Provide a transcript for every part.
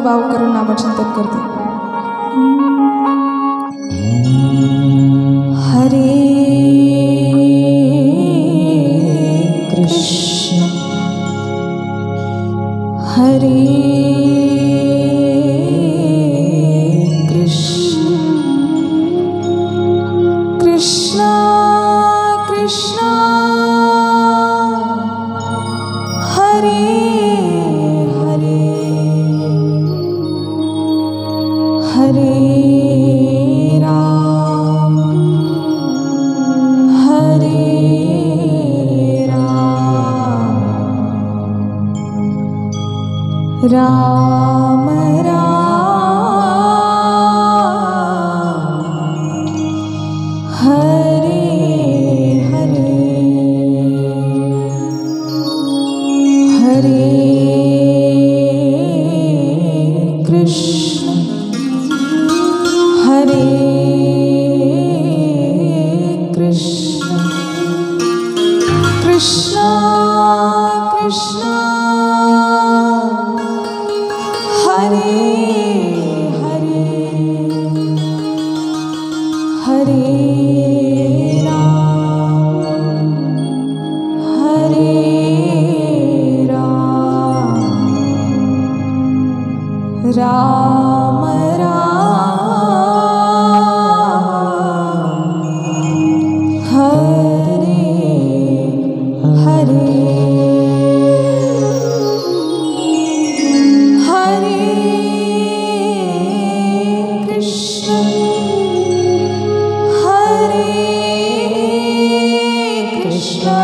भाव करून नामचिंतन करते। हरे कृष्ण हरे कृष्ण कृष्ण कृष्ण हरे हरे हरे राम राम हरे हरे हरे कृष्ण हरे कृष्ण कृष्ण कृष्ण हरे हरे हरे राम हरे हरे हरे कृष्ण हरे कृष्ण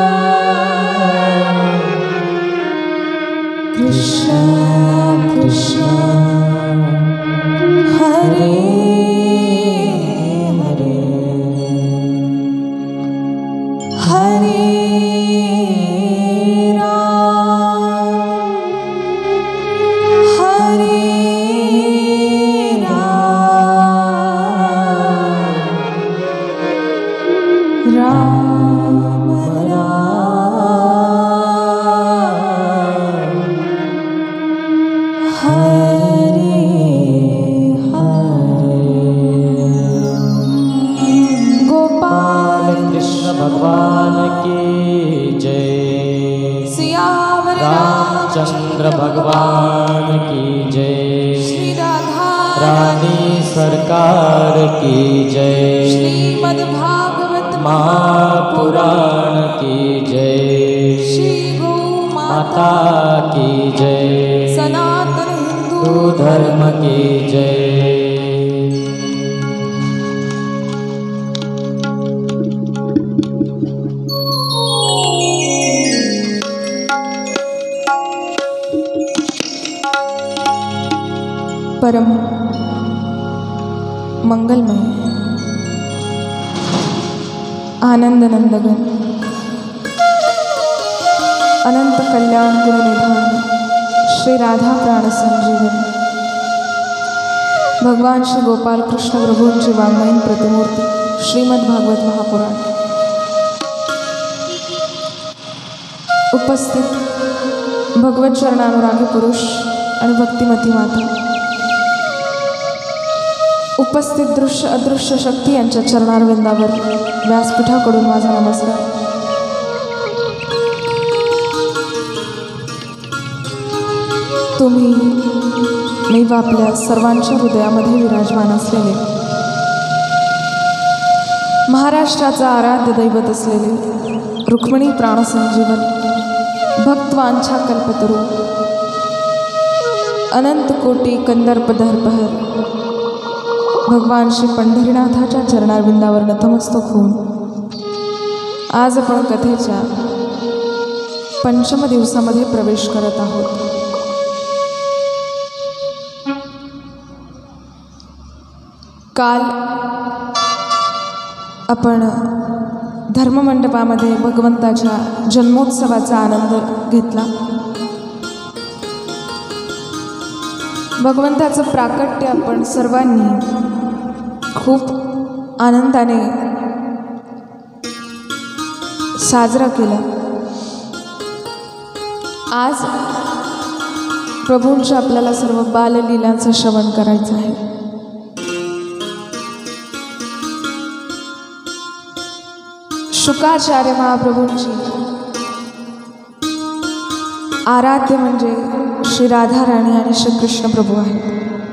कृष्ण कृष्ण हरे हरे हरे भगवान की जय। सियावर रामचंद्र भगवान की जय। श्री राधा रानी सरकार की जय। श्रीमद् भागवत महापुराण की जय। श्री गौ माता की जय। सनातन हिंदू धर्म की जय। परम मंगलमय आनंद नंदगन अनंत कल्याण गुणनिधान श्री राधा प्राण संजीवन भगवान श्री गोपाल कृष्ण प्रभूंची वाङ्मयीन प्रतिमूर्ती श्रीमद् भागवत महापुराण उपस्थित भगवत चरणानुरागी पुरुष आणि भक्तिमती माता, उपस्थित दृश्य अदृश्य शक्ती यांच्या चरणारविंदावर व्यासपीठाकडून माझा नमस्कार। तुम्ही मी व आपल्या सर्वांच्या हृदयामध्ये विराजमान असलेले महाराष्ट्राचा आराध्य दैवत असलेले रुक्मिणी प्राणसंजीवन भक्तवांछा कल्पतरू अनंत कोटी कंदर्प दर्पहर भगवान श्री पंढरीनाथाच्या चरणारविंदावर नतमस्तक होऊन आज आपण कथेच्या पंचम दिवसामध्ये प्रवेश करत आहोत। काल आपण धर्ममंडपामध्ये भगवंताच्या जन्मोत्सवाचा आनंद घेतला। भगवंताचं प्राकट्य आपण सर्वांनी खूप आनंदाने साजरा केला। आज प्रभूंच्या आपल्याला सर्व बाललीलांचं श्रवण करायचं आहे. शुकाचार्य महाप्रभूंची आराध्य म्हणजे श्री राधा राणी आणि श्री कृष्ण प्रभू आहेत.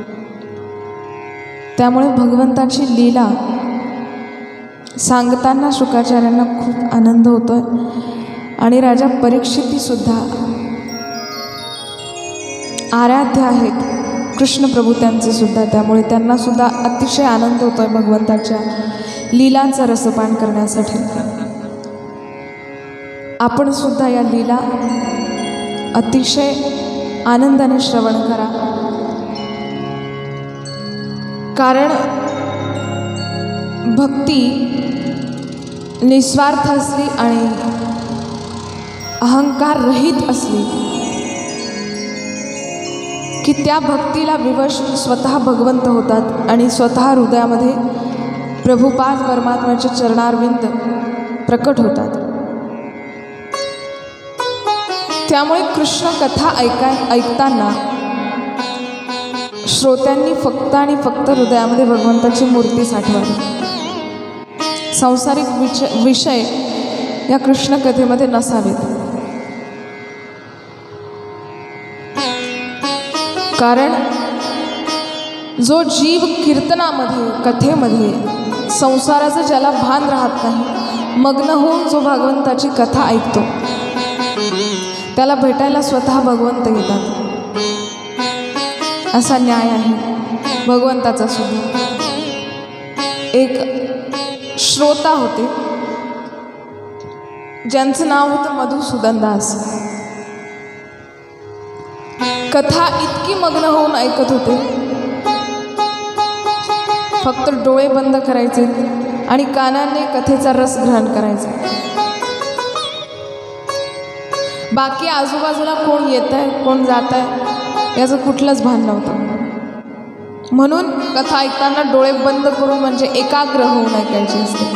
त्यामुळे भगवंताची लीला सांगताना शुकाचार्यांना खूप आनंद होतोय आणि राजा परीक्षिती सुद्धा आराध्य आहेत कृष्ण प्रभू त्यांचे सुद्धा. त्यामुळे त्यांना सुद्धा अतिशय आनंद होतोय भगवंताच्या लीलांचा रसपान करण्यासाठी. आपण सुद्धा या लीला अतिशय आनंदाने श्रवण करा. कारण भक्ती निस्वार्थ असली आणि अहंकार रहित असली की त्या भक्तीला विवश स्वतः भगवंत होतात आणि स्वतः हृदयामध्ये प्रभुपाद परमात्म्याचे चरणारविंद प्रकट होतात. त्यामुळे कृष्ण कथा ऐकताना श्रोत्यांनी फक्त आणि फक्त हृदयामध्ये भगवंताची मूर्ती साठवावी. सांसारिक विषय या कृष्ण कथेमध्ये नसावेत. कारण जो जीव कीर्तनामध्ये कथेमध्ये संसाराचं ज्याला भान राहत नाही, मग्न होऊन जो भगवंताची कथा ऐकतो त्याला भेटायला स्वतः भगवंत येतात. असा न्याय आहे भगवंताचा सुद्धा. एक श्रोता होते ज्यांचं नाव होतं मधुसूदन दास. कथा इतकी मग्न होऊन ऐकत होते, फक्त डोळे बंद करायचे आणि कानाने कथेचा रस ग्रहण करायचा. बाकी आजूबाजूला कोण येत आहे कोण जात आहे याचं कुठलंच भान नव्हतं. म्हणून कथा ऐकताना डोळे बंद करून म्हणजे एकाग्र होऊन ऐकायचे असते.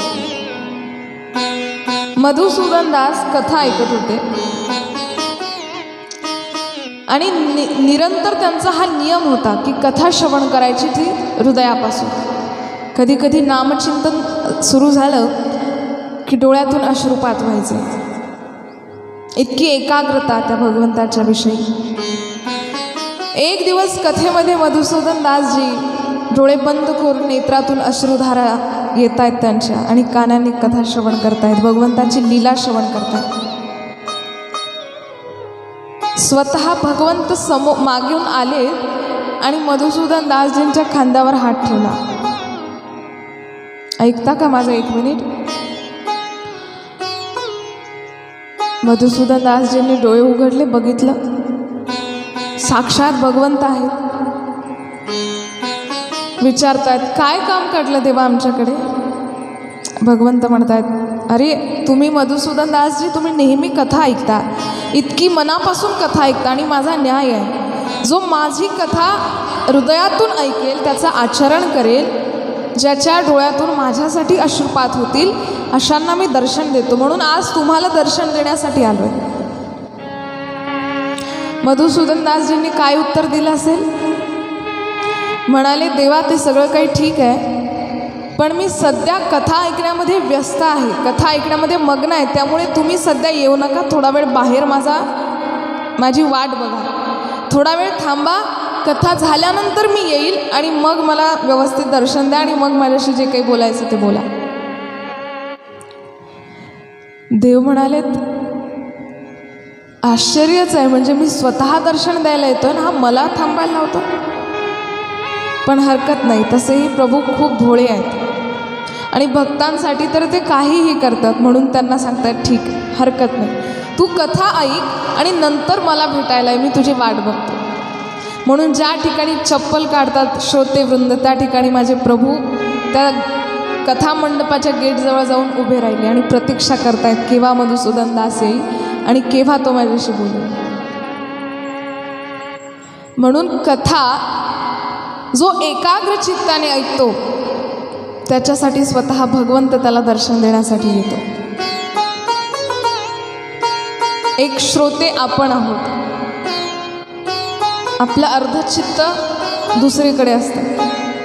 मधुसूदन दास कथा ऐकत होते आणि निरंतर त्यांचा हा नियम होता की कथा श्रवण करायची ती हृदयापासून. कधी कधी नामचिंतन सुरू झालं की डोळ्यातून अश्रुपात व्हायचे. इतकी एकाग्रता त्या भगवंताच्या विषयी. एक दिवस कथेमध्ये मधुसूदन दासजी डोळे बंद करून नेत्रातून अश्रुधारा येत आहेत त्यांच्या आणि कानाने कथा श्रवण करतायत, भगवंताची लीला श्रवण करतायत. स्वतः भगवंत मागून आले आणि मधुसूदन दासजींच्या खांद्यावर हात ठेवला. ऐकता का माझं एक मिनिट? मधुसूदन दासजींनी डोळे उघडले, बघितलं साक्षात भगवंत आहेत. विचारतायत काय काम काढलं देवा आमच्याकडे? भगवंत म्हणतायत, अरे तुम्ही मधुसूदन दासजी तुम्ही नेहमी कथा ऐकता, इतकी मनापासून कथा ऐकता आणि माझा न्याय आहे, जो माझी कथा हृदयातून ऐकेल त्याचं आचरण करेल, ज्याच्या डोळ्यातून माझ्यासाठी अश्रुपात होतील अशांना मी दर्शन देतो. म्हणून आज तुम्हाला दर्शन देण्यासाठी आलोय. मधुसूदन दासजींनी काय उत्तर दिलं असेल? म्हणाले, देवा ते सगळं काही ठीक आहे, पण मी सध्या कथा ऐकण्यामध्ये व्यस्त आहे, कथा ऐकण्यामध्ये मग्न आहे. त्यामुळे तुम्ही सध्या येऊ नका, थोडा वेळ बाहेर माझी वाट बघा, थोडा वेळ थांबा, कथा झाल्यानंतर मी येईल आणि मग मला व्यवस्थित दर्शन द्या आणि मग माझ्याशी जे काही बोलायचं ते बोला. देव म्हणालेत, आश्चर्यच आहे, म्हणजे मी स्वतः दर्शन द्यायला येतोय ना, हा मला थांबायला लावतो. पण हरकत नाही, तसेही प्रभू खूप भोळे आहेत आणि भक्तांसाठी तर ते काहीही करतात. म्हणून त्यांना सांगतात, ठीक हरकत नाही, तू कथा ऐक आणि नंतर मला भेटायला मी तुझी वाट बघतो. म्हणून ज्या ठिकाणी चप्पल काढतात श्रोतेवृंद त्या ठिकाणी माझे प्रभू त्या कथा मंडपाच्या गेटजवळ जाऊन उभे राहिले आणि प्रतीक्षा करतायत केव्हा मधुसूदन दास येईल आणि केव्हा तो माझ्याशी बोलेल. म्हणून कथा जो एकाग्र चित्ताने ऐकतो त्याच्यासाठी स्वतः भगवंत त्याला दर्शन देण्यासाठी येतो. एक श्रोते आपण आहोत. आपलं अर्धचित्त दुसरीकडे असतं.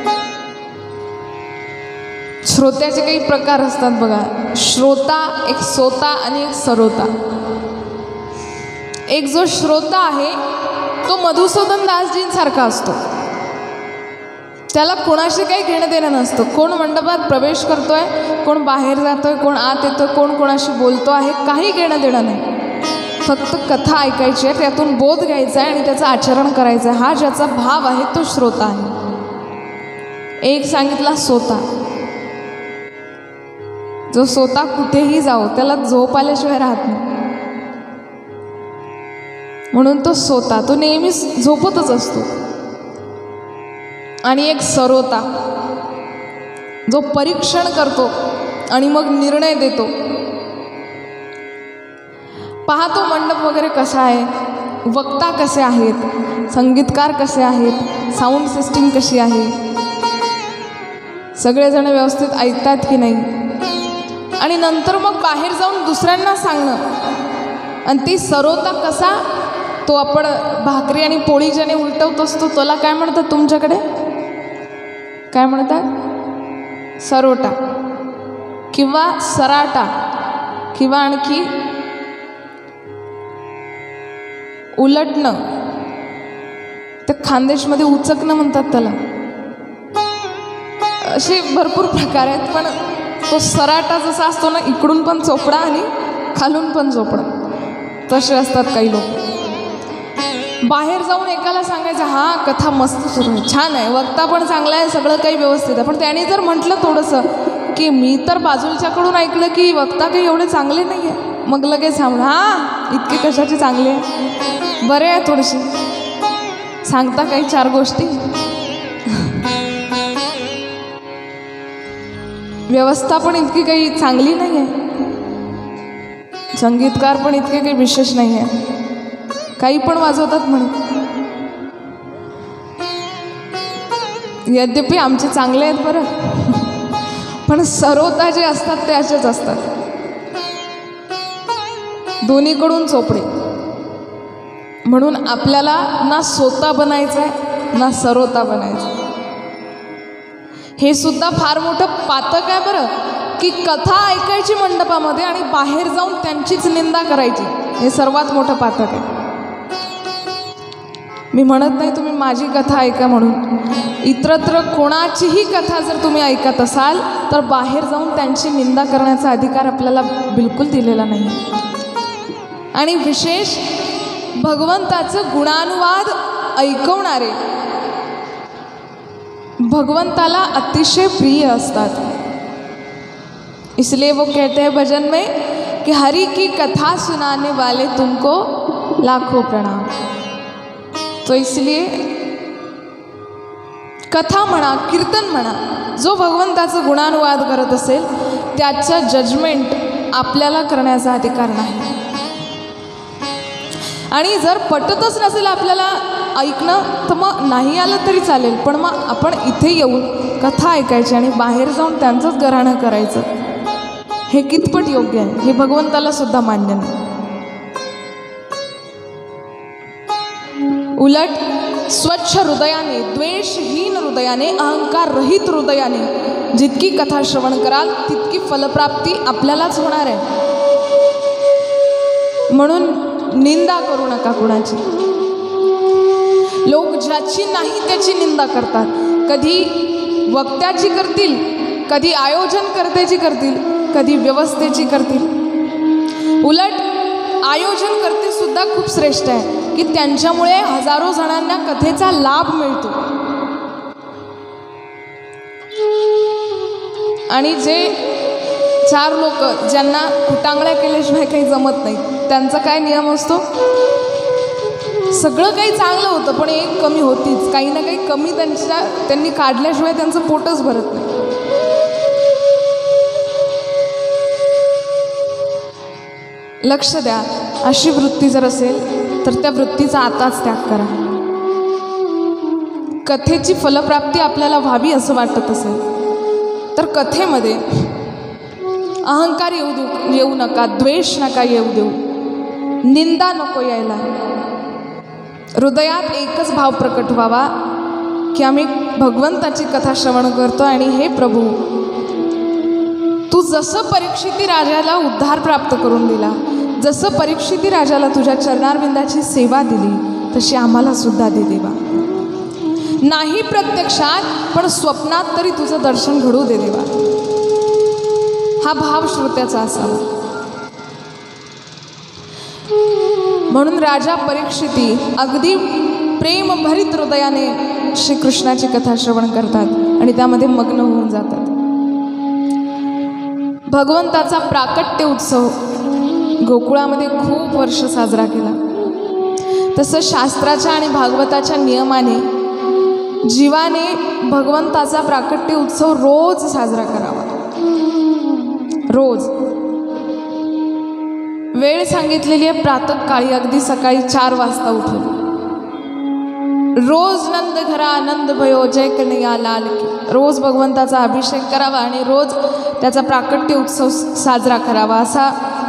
श्रोत्याचे काही प्रकार असतात बघा. श्रोता, एक सोता आणि एक सरोता. एक जो श्रोता आहे तो मधुसूदन दासजींसारखा असतो. त्याला कोणाशी काही घेणं देणं नसतं. कोण मंडपात प्रवेश करतोय, कोण बाहेर जातोय, कोण आत येतोय, कोण कोणाशी बोलतो आहे, काही घेणं देणं नाही. फक्त कथा ऐकायची आहे, त्यातून बोध घ्यायचा आहे आणि त्याचं आचरण करायचं आहे. हा ज्याचा भाव आहे तो श्रोता आहे. एक सांगितला सोता. जो सोता कुठेही जाओ त्याला झोप आल्याशिवाय राहत नाही, म्हणून तो सोता, तो नेहमी झोपतच असतो. आणि एक सरोता, जो परीक्षण करतो आणि मग निर्णय देतो. पाहतो मंडप वगैरे कसा आहे, वक्ता कसे आहेत, संगीतकार कसे आहेत, साऊंड सिस्टीम कशी आहे, सगळेजण व्यवस्थित ऐकतात की नाही. आणि नंतर मग बाहेर जाऊन दुसऱ्यांना सांगणं. आणि ती सरोता कसा, तो आपण भाकरी आणि पोळी ज्याने उलटवत असतो त्याला काय म्हणतात तुमच्याकडे, काय म्हणतात? सरोटा किंवा सराटा किंवा आणखी उलटणं, ते खानदेशमध्ये उचकणं म्हणतात त्याला. असे भरपूर प्रकार आहेत. पण तो सराटा जसा असतो ना, इकडून पण चोपडा आणि खालून पण चोपडा, तसे असतात काही लोक. बाहेर जाऊन एकाला सांगायचं, हा कथा मस्त सुरू आहे, छान आहे, वक्ता पण चांगला आहे, सगळं काही व्यवस्थित आहे. पण त्याने जर म्हटलं थोडंसं की मी तर बाजूच्याकडून ऐकलं की वक्ता काही एवढे चांगले नाही आहे, मग लगेच सांगणं, हां इतके कशाचे चांगले आहे, बरे आहे, थोडीशी सांगता काही चार गोष्टी. व्यवस्था पण इतकी काही चांगली नाही आहे, संगीतकार पण इतके काही विशेष नाही आहे, काही पण वाजवतात म्हणे. यद्यपि आमचे चांगले आहेत बरं, पण सरोता जे असतात ते असेच असतात, दोन्हीकडून चोपडे. म्हणून आपल्याला ना सोता बनायचं आहे ना सरोता बनायचं. हे सुद्धा फार मोठं पातक आहे बरं, की कथा ऐकायची मंडपामध्ये आणि बाहेर जाऊन त्यांचीच निंदा करायची. हे सर्वात मोठं पातक आहे. मी म्हणत नाही तुम्ही माझी कथा ऐका म्हणून, इतरत्र कोणाचीही कथा जर तुम्ही ऐकत असाल तर बाहेर जाऊन त्यांची निंदा करण्याचा अधिकार आपल्याला बिलकुल दिलेला नाही. आणि विशेष भगवंताचं गुणानुवाद ऐकवणारे भगवंताला अतिशय प्रिय असतात. इसलिए वो कहते हैं भजन में कि हरि की कथा सुनाने वाले तुमको लाखों प्रणाम. तो इसलिए कथा म्हणा, कीर्तन म्हणा, जो भगवंताचं गुणानुवाद करत असेल त्याचं जजमेंट आपल्याला करण्याचा अधिकार नाही. आणि जर पटतच नसेल आपल्याला ऐकणं तर मग नाही आलं तरी चालेल, पण मग आपण इथे येऊन कथा ऐकायची आणि बाहेर जाऊन त्यांचंच घराणं करायचं, हे कितपत योग्य आहे हे भगवंताला सुद्धा मान्य नाही. उलट स्वच्छ हृदयाने, द्वेषहीन हृदयाने, अहंकार रहित हृदयाने जितकी कथा श्रवण कराल तितकी फलप्राप्ती आपल्यालाच होणार आहे. म्हणून निंदा करू नका कुणाची. लोक ज्याची नाही त्याची निंदा करतात. कधी वक्त्याची करतील, कधी आयोजनकर्त्याची करतील, कधी व्यवस्थेची करतील. उलट आयोजनकर्ते सुद्धा खूप श्रेष्ठ आहे की त्यांच्यामुळे हजारो जणांना कथेचा लाभ मिळतो. आणि जे चार लोक ज्यांना कुटांगळ्या केल्याशिवाय काही जमत नाही, त्यांचा काय नियम असतो, सगळं काही चांगलं होतं पण एक कमी होतीच, काही ना काही कमी त्यांनी काढल्याशिवाय त्यांचं पोटच भरत नाही. लक्ष द्या, अशी वृत्ती जर असेल तर त्या वृत्तीचा आताच त्याग करा. कथेची फलप्राप्ती आपल्याला व्हावी असं वाटत असेल तर कथेमध्ये अहंकार येऊ नका, द्वेष नका येऊ देऊ, निंदा नको यायला. हृदयात एकच भाव प्रकट व्हावा की आम्ही भगवंताची कथा श्रवण करतो आणि हे प्रभू, तू जसं परीक्षिती राजाला उद्धार प्राप्त करून दिला, जसं परीक्षिती राजाला तुझ्या चरणारविंदाची सेवा दिली, तशी आम्हाला सुद्धा दे देवा. नाही प्रत्यक्षात पण स्वप्नात तरी तुझं दर्शन घडू दे देवा. हा भाव श्रोत्याचा असावा. म्हणून राजा परीक्षिती अगदी प्रेमभरित हृदयाने श्रीकृष्णाची कथा श्रवण करतात आणि त्यामध्ये मग्न होऊन जातात. भगवंताचा प्राकट्य उत्सव गोकुळामध्ये खूप वर्ष साजरा केला. तसं शास्त्राच्या आणि भागवताच्या नियमाने जीवाने भगवंताचा प्राकट्य उत्सव रोज साजरा करावा. रोज वेळ सांगितलेली आहे प्रातःकाळी, अगदी सकाळी 4 वाजता उठून. रोज नंद घरा आनंद भयो जय कन्हैया लाल की. रोज भगवंताचा अभिषेक करावा आणि रोज त्याचा प्राकट्य उत्सव साजरा करावा, असा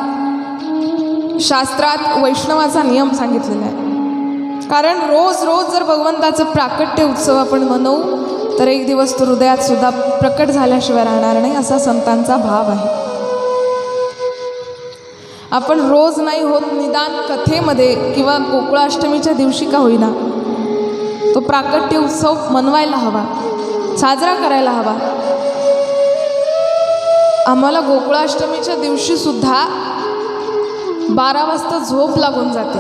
शास्त्रात वैष्णवाचा नियम सांगितलेला आहे. कारण रोज रोज जर भगवंताचं प्राकट्य उत्सव आपण मनवू तर एक दिवस तो हृदयात सुद्धा प्रकट झाल्याशिवाय राहणार नाही, असा संतांचा भाव आहे. आपण रोज नाही होत, निदान कथेमध्ये किंवा गोकुळाष्टमीच्या दिवशी का होईना तो प्राकट्य उत्सव मनवायला हवा, साजरा करायला हवा. आम्हाला गोकुळाष्टमीच्या दिवशी सुद्धा 12 वाजता झोप लागून जाते.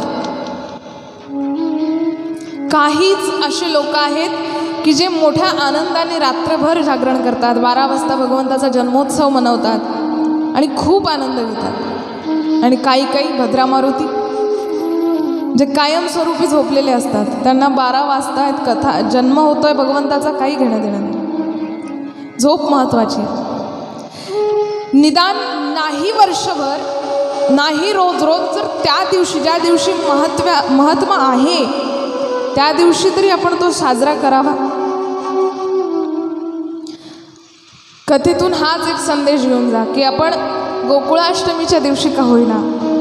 काहीच असे लोक आहेत की जे मोठ्या आनंदाने रात्रभर जागरण करतात, 12 वाजता भगवंताचा जन्मोत्सव मनवतात आणि खूप आनंद घेतात. आणि काही भद्रा मारुती जे कायमस्वरूपी झोपलेले असतात, त्यांना 12 वाजता कथा जन्म होतोय भगवंताचा, काही घेणं देणं नाही. झोप महत्त्वाची आहे. निदान नाही वर्षभर, नाही रोज रोज, जर त्या दिवशी ज्या दिवशी महत्त्व आहे त्या दिवशी तरी आपण तो साजरा करावा. कथेतून हाच एक संदेश घेऊन जा की आपण गोकुळाष्टमीच्या दिवशी का होईना,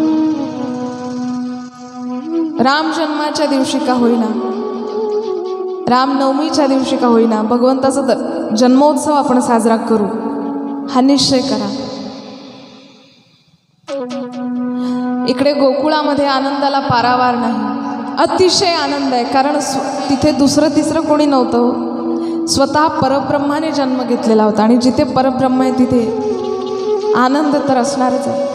राम जन्माच्या दिवशी का होईना, रामनवमीच्या दिवशी का होईना, भगवंताचा जन्मोत्सव आपण साजरा करू, हा निश्चय करा. इकडे गोकुळामध्ये आनंदाला पारावार नाही, अतिशय आनंद आहे. कारण तिथे दुसरं तिसरं कोणी नव्हतं, स्वतः परब्रह्माने जन्म घेतलेला होता आणि जिथे परब्रह्म आहे तिथे आनंद तर असणारच आहे.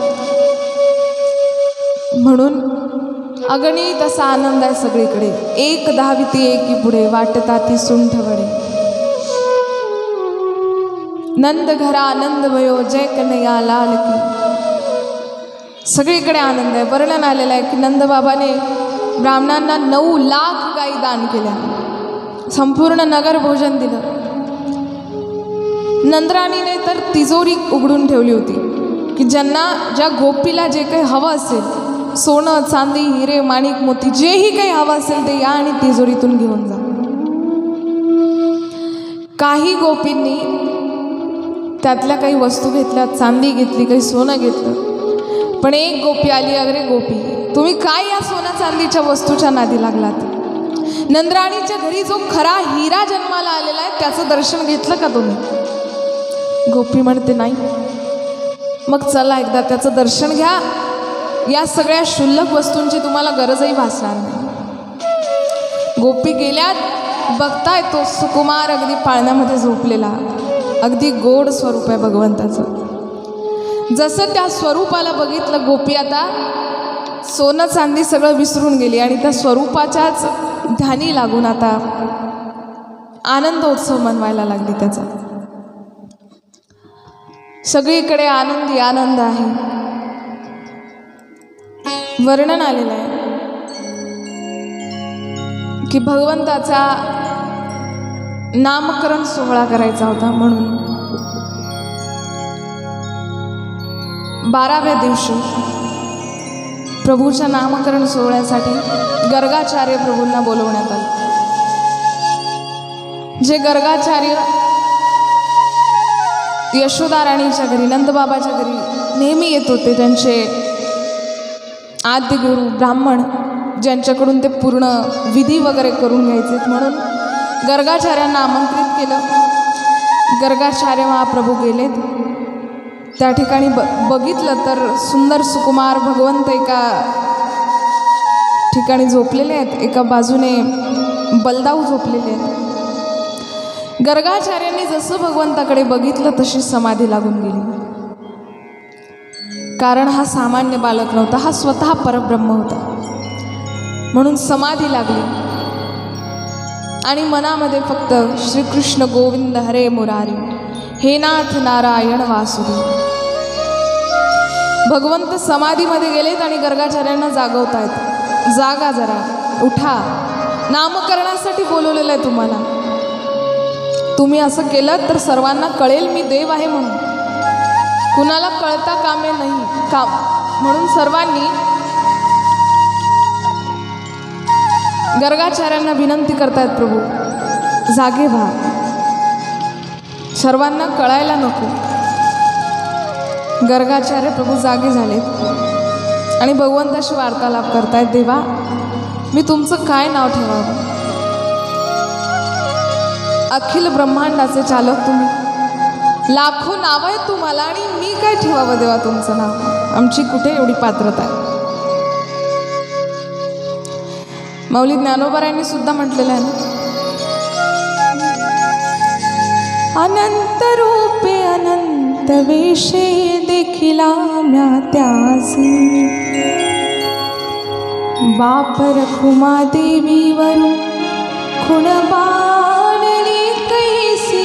म्हणून अगणित असा आनंद आहे सगळीकडे. एक धाविती एकी पुढे, वाटता ती सुंठ वडे. नंद घरा आनंद भयो जय कन्हैया लाल की. सगळीकडे आनंद आहे. वर्णन आलेलं आहे की नंदबाबाने ब्राह्मणांना 9 लाख गायी दान केल्या, संपूर्ण नगर भोजन दिलं. नंदराणीने तर तिजोरी उघडून ठेवली होती की ज्या गोपीला जे काही हवं असेल, सोनं चांदी हिरे माणिक मोती जेही काही हवं असेल ते या आणि तिजोरीतून घेऊन जा. काही गोपींनी त्यातल्या काही वस्तू घेतल्या, चांदी घेतली, काही सोनं घेतलं. पण एक गोपी आली, अगरे गोपी तुम्ही काय या सोन्या चांदीच्या वस्तूच्या नादी लागलात? नंदराणीच्या घरी जो खरा हिरा जन्माला आलेला आहे त्याचं दर्शन घेतलं का तुम्ही? गोपी म्हणते नाही. मग चला एकदा त्याचं दर्शन घ्या, या सगळ्या क्षुल्लक वस्तूंची तुम्हाला गरजही भासणार नाही. गोपी गेल्यात, बघताय तो सुकुमार अगदी पाळण्यामध्ये झोपलेला, अगदी गोड स्वरूप आहे भगवंताचं. जसं त्या स्वरूपाला बघितलं, गोपी आता सोनं चांदी सगळं विसरून गेली आणि त्या स्वरूपाच्याच ध्यानी लागून आता आनंदोत्सव मनवायला लागली त्याचा. सगळीकडे आनंदी आनंद आहे. वर्णन आलेलं आहे की भगवंताचा नामकरण सोहळा करायचा होता, म्हणून 12व्या दिवशी प्रभूच्या नामकरण सोहळ्यासाठी गर्गाचार्य प्रभूंना बोलवण्यात आले. जे गर्गाचार्य यशोदा राणीच्या घरी, नंदबाबाच्या घरी नेहमी येत होते, त्यांचे आद्य गुरु ब्राह्मण ज्यांच्याकडून ते पूर्ण विधी वगैरे करून घ्यायचे, म्हणून गर्गाचार्यांना आमंत्रित केलं. गर्गाचार्य महाप्रभू गेलेत. त्या ठिकाणी बघितलं तर सुंदर सुकुमार भगवंत एका ठिकाणी झोपलेले आहेत, एका बाजूने बलदाऊ झोपलेले आहेत. गर्गाचार्यांनी जसं भगवंताकडे बघितलं तशी समाधी लागून गेली. कारण हा सामान्य बालक नव्हता, हा स्वतः परब्रह्म होता. म्हणून समाधी लागली आणि मनामध्ये फक्त श्रीकृष्ण गोविंद हरे मुरारी, हे नाथ नारायण वासुदेव. भगवंत समाधीमध्ये गेलेत आणि गर्गाचार्यांना जागवतायत. जागा जरा, उठा, नामकरणासाठी बोलवलेलं आहे तुम्हाला. तुम्ही असं केलं तर सर्वांना कळेल मी देव आहे म्हणून, कुणाला कळता कामे नाही काम. म्हणून सर्वांनी गर्गाचार्यांना विनंती करतायत, प्रभू जागे व्हा, सर्वांना कळायला नको. गर्गाचार्य प्रभू जागे झालेत आणि भगवंताशी वार्तालाप करतायत. देवा, मी तुमचं काय नाव ठेवावं? अखिल ब्रह्मांडाचे चालक तुम्ही, लाखो नाव आहेत तुम्हाला आणि मी काय ठेवावं देवा तुमचं नाव? आमची कुठे एवढी पात्रता आहे? माऊली ज्ञानोबारायांनी सुद्धा म्हटलेलं आहे ना, अनंत रूपे अनंत वेशे देखिला म्या त्यासी, बाप रखुमा देवीवरून खुण बाणली कैसी,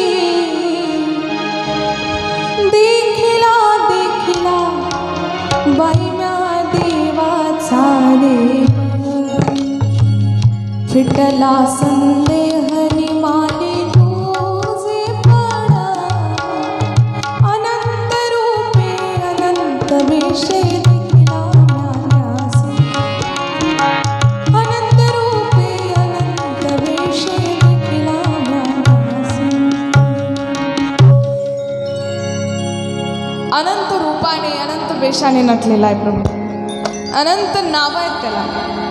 देखिला देखिला बाई म्या देवाचा देव, फिटला संदेह निमाने तुझे पडा, अनंत रूपे अनंत वेशे देखिला म्यासी, अनंत रूपे अनंत वेशे देखिला म्यासी. अनंत रूपाने अनंत वेशाने नटलेला आहे प्रभू. अनंत नाव आहेत त्याला.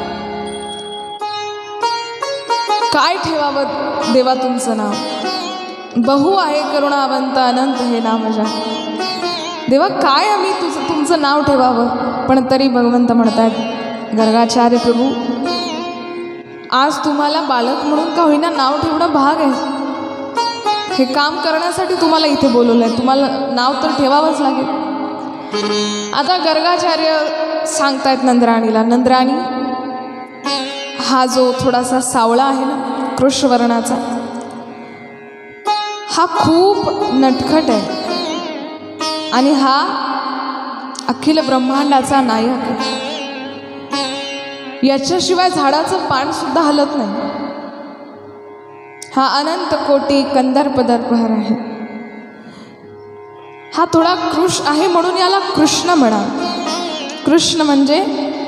काय ठेवावं देवा तुमचं नाव? बहु आहे करुणावंत अनंत हे नाम जा. देवा, काय आम्ही तुमचं नाव ठेवावं? पण तरी भगवंत म्हणतात, गर्गाचार्य प्रभू, आज तुम्हाला बालक म्हणून का होईना नाव ठेवणं भाग आहे. हे काम करण्यासाठी तुम्हाला इथे बोलवलं आहे, तुम्हाला नाव तर ठेवावंच लागेल. आता गर्गाचार्य सांगतायत नंद्राणीला, नंद्राणी, हा जो थोडासा सावळा आहे ना, कृष्णवर्णाचा, हा खूप नटखट आहे आणि हा अखिल ब्रह्मांडाचा नायक आहे. याच्याशिवाय झाडाचं पान सुद्धा हलत नाही. हा अनंत कोटी कंदर्प दर्पहर आहे. हा थोडा कृश आहे म्हणून याला कृष्ण म्हणा. कृष्ण म्हणजे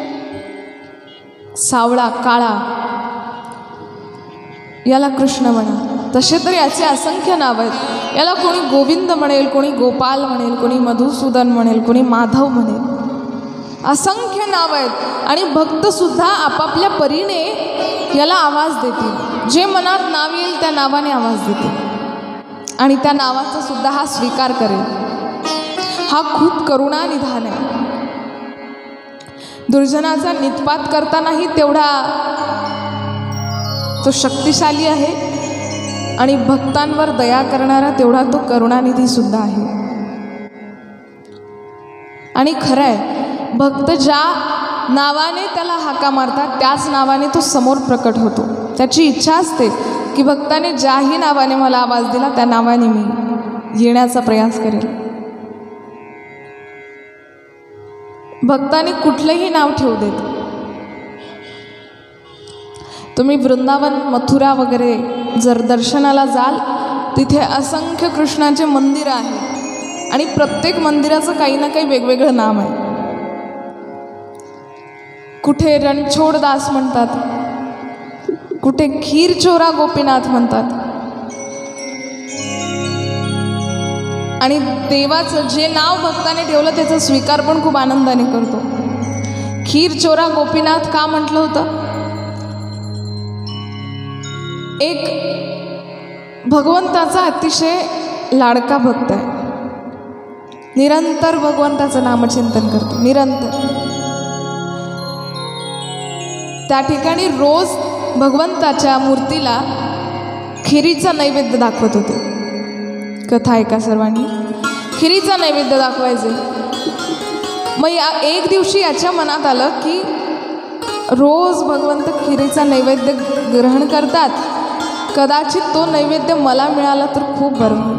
सावळा, काळा, याला कृष्ण म्हणा. तसे तर याचे असंख्य नाव आहेत. याला कोणी गोविंद म्हणेल, कोणी गोपाल म्हणेल, कोणी मधुसूदन म्हणेल, कोणी माधव म्हणेल. असंख्य नाव आहेत आणि भक्तसुद्धा आपापल्या परीने याला आवाज देतील. जे मनात नाव येईल त्या नावाने आवाज देतील आणि त्या नावाचा सुद्धा हा स्वीकार करेल. हा खूप करुणानिधान आहे. दुर्जनाचा नित्पात करतानाही तेवढा तो शक्तिशाली आहे आणि भक्तांवर दया करणारा तेवढा तो करुणानिधी सुद्धा आहे. आणि खरं आहे, भक्त ज्या नावाने त्याला हाका मारतात त्याच नावाने तो समोर प्रकट होतो. त्याची इच्छा असते की भक्ताने ज्याही नावाने मला आवाज दिला त्या नावाने मी येण्याचा प्रयास करेल. भक्ताने कुठलंही नाव ठेवू देत. तुम्ही वृंदावन, मथुरा वगैरे जर दर्शनाला जाल, तिथे असंख्य कृष्णाचे मंदिरं आहेत आणि प्रत्येक मंदिराचं काही ना काही वेगवेगळं नाव आहे. कुठे रणछोड दास म्हणतात, कुठे खीरचोरा गोपीनाथ म्हणतात. आणि देवाचं जे नाव भक्ताने ठेवलं त्याचा स्वीकार पण खूप आनंदाने करतो. खीरचोरा गोपीनाथ का म्हटलं होतं? एक भगवंताचा अतिशय लाडका भक्त आहे, निरंतर भगवंताचं नामचिंतन करतो, निरंतर. त्या ठिकाणी रोज भगवंताच्या मूर्तीला खिरीचा नैवेद्य दाखवत होते. कथा ऐका सर्वांनी. खिरीचा नैवेद्य दाखवायचे. मग एक दिवशी याच्या मनात आलं की रोज भगवंत खिरीचा नैवेद्य ग्रहण करतात, कदाचित तो नैवेद्य मला मिळाला तर खूप बरं होईल.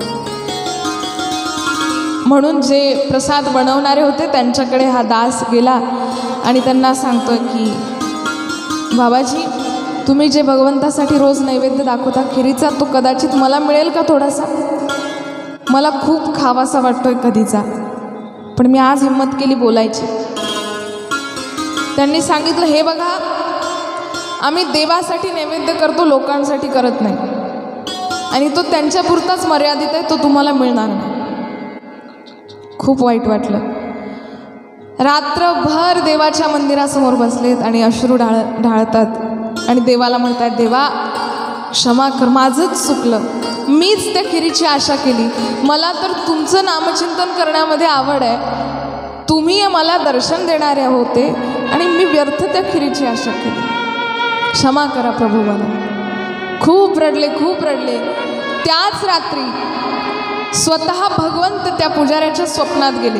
म्हणून जे प्रसाद बनवणारे होते त्यांच्याकडे हा दास गेला आणि त्यांना सांगतोय की बाबाजी, तुम्ही जे भगवंतासाठी रोज नैवेद्य दाखवता खिरीचा, तो कदाचित मला मिळेल का थोडासा? मला खूप खावासा वाटतोय कधीचा, पण मी आज हिम्मत केली बोलायची. त्यांनी सांगितलं, हे बघा, आम्ही देवासाठी नैवेद्य करतो, लोकांसाठी करत नाही, आणि तो त्यांच्यापुरताच मर्यादित आहे, तो तुम्हाला मिळणार नाही. खूप वाईट वाटलं. रात्रभर देवाच्या मंदिरासमोर बसलेत आणि अश्रू ढाळतात आणि देवाला म्हणतात, देवा क्षमा कर, माझंच चुकलं, मीच त्या खिरीची आशा केली, मला तर तुमचं नामचिंतन करण्यामध्ये आवड आहे, तुम्ही मला दर्शन देणारे होते आणि मी व्यर्थ त्या खिरीची आशा केली, क्षमा करा प्रभू मला. खूप रडले, खूप रडले. त्याच रात्री स्वतः भगवंत त्या पुजाऱ्याच्या स्वप्नात गेले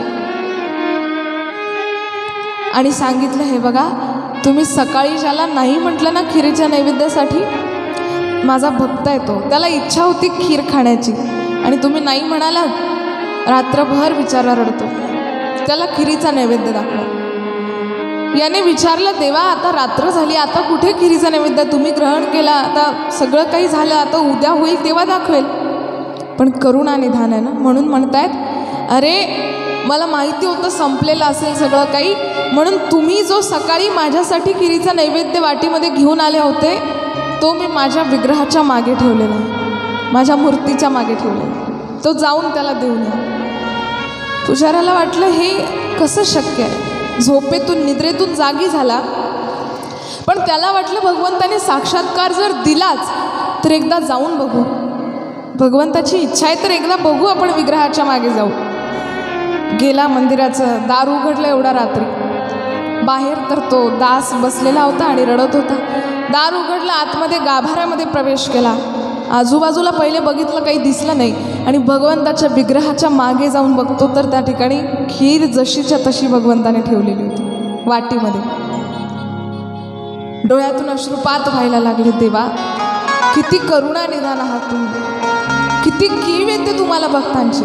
आणि सांगितलं, हे बघा, तुम्ही सकाळी ज्याला नाही म्हटलं ना खिरीच्या नैवेद्यासाठी, माझा भक्त आहे तो, त्याला इच्छा होती खीर खाण्याची आणि तुम्ही नाही म्हणालात, रात्रभर बिचारा रडतो, त्याला खिरीचा नैवेद्य दाखवा. याने विचारलं, देवा आता रात्र झाली, आता कुठे खिरीचा नैवेद्य, तुम्ही ग्रहण केला, आता सगळं काही झालं, आता उद्या होईल तेव्हा दाखवेल. पण करुणा निधान आहे ना, म्हणून म्हणतायत, अरे मला माहिती होतं संपलेलं असेल सगळं काही, म्हणून तुम्ही जो सकाळी माझ्यासाठी खिरीचा नैवेद्य वाटीमध्ये घेऊन आले होते, तो मी माझ्या विग्रहाच्या मागे ठेवलेला आहे, माझ्या मूर्तीच्या मागे ठेवलेला आहे, तो जाऊन त्याला देऊन या. पुजाऱ्याला वाटलं, हे कसं शक्य आहे? झोपेतून निद्रेतून जागी झाला, पण त्याला वाटलं भगवंताने साक्षात्कार जर दिलाच तर एकदा जाऊन बघू, भगवंताची इच्छा आहे तर एकदा बघू आपण विग्रहाच्या मागे जाऊ. गेला, मंदिराचं दार उघडलं एवढा रात्री, बाहेर तर तो दास बसलेला होता आणि रडत होता. दार उघडलं, आतमध्ये गाभाऱ्यामध्ये प्रवेश केला, आजूबाजूला पहिले बघितलं, काही दिसलं नाही, आणि भगवंताच्या विग्रहाच्या मागे जाऊन बघतो तर त्या ठिकाणी खीर जशीच्या तशी भगवंताने ठेवलेली होती वाटीमध्ये. डोळ्यातून अश्रुपात व्हायला लागले. देवा, किती करुणा निधान आहात तुम्ही, किती कीव येते तुम्हाला भक्तांची.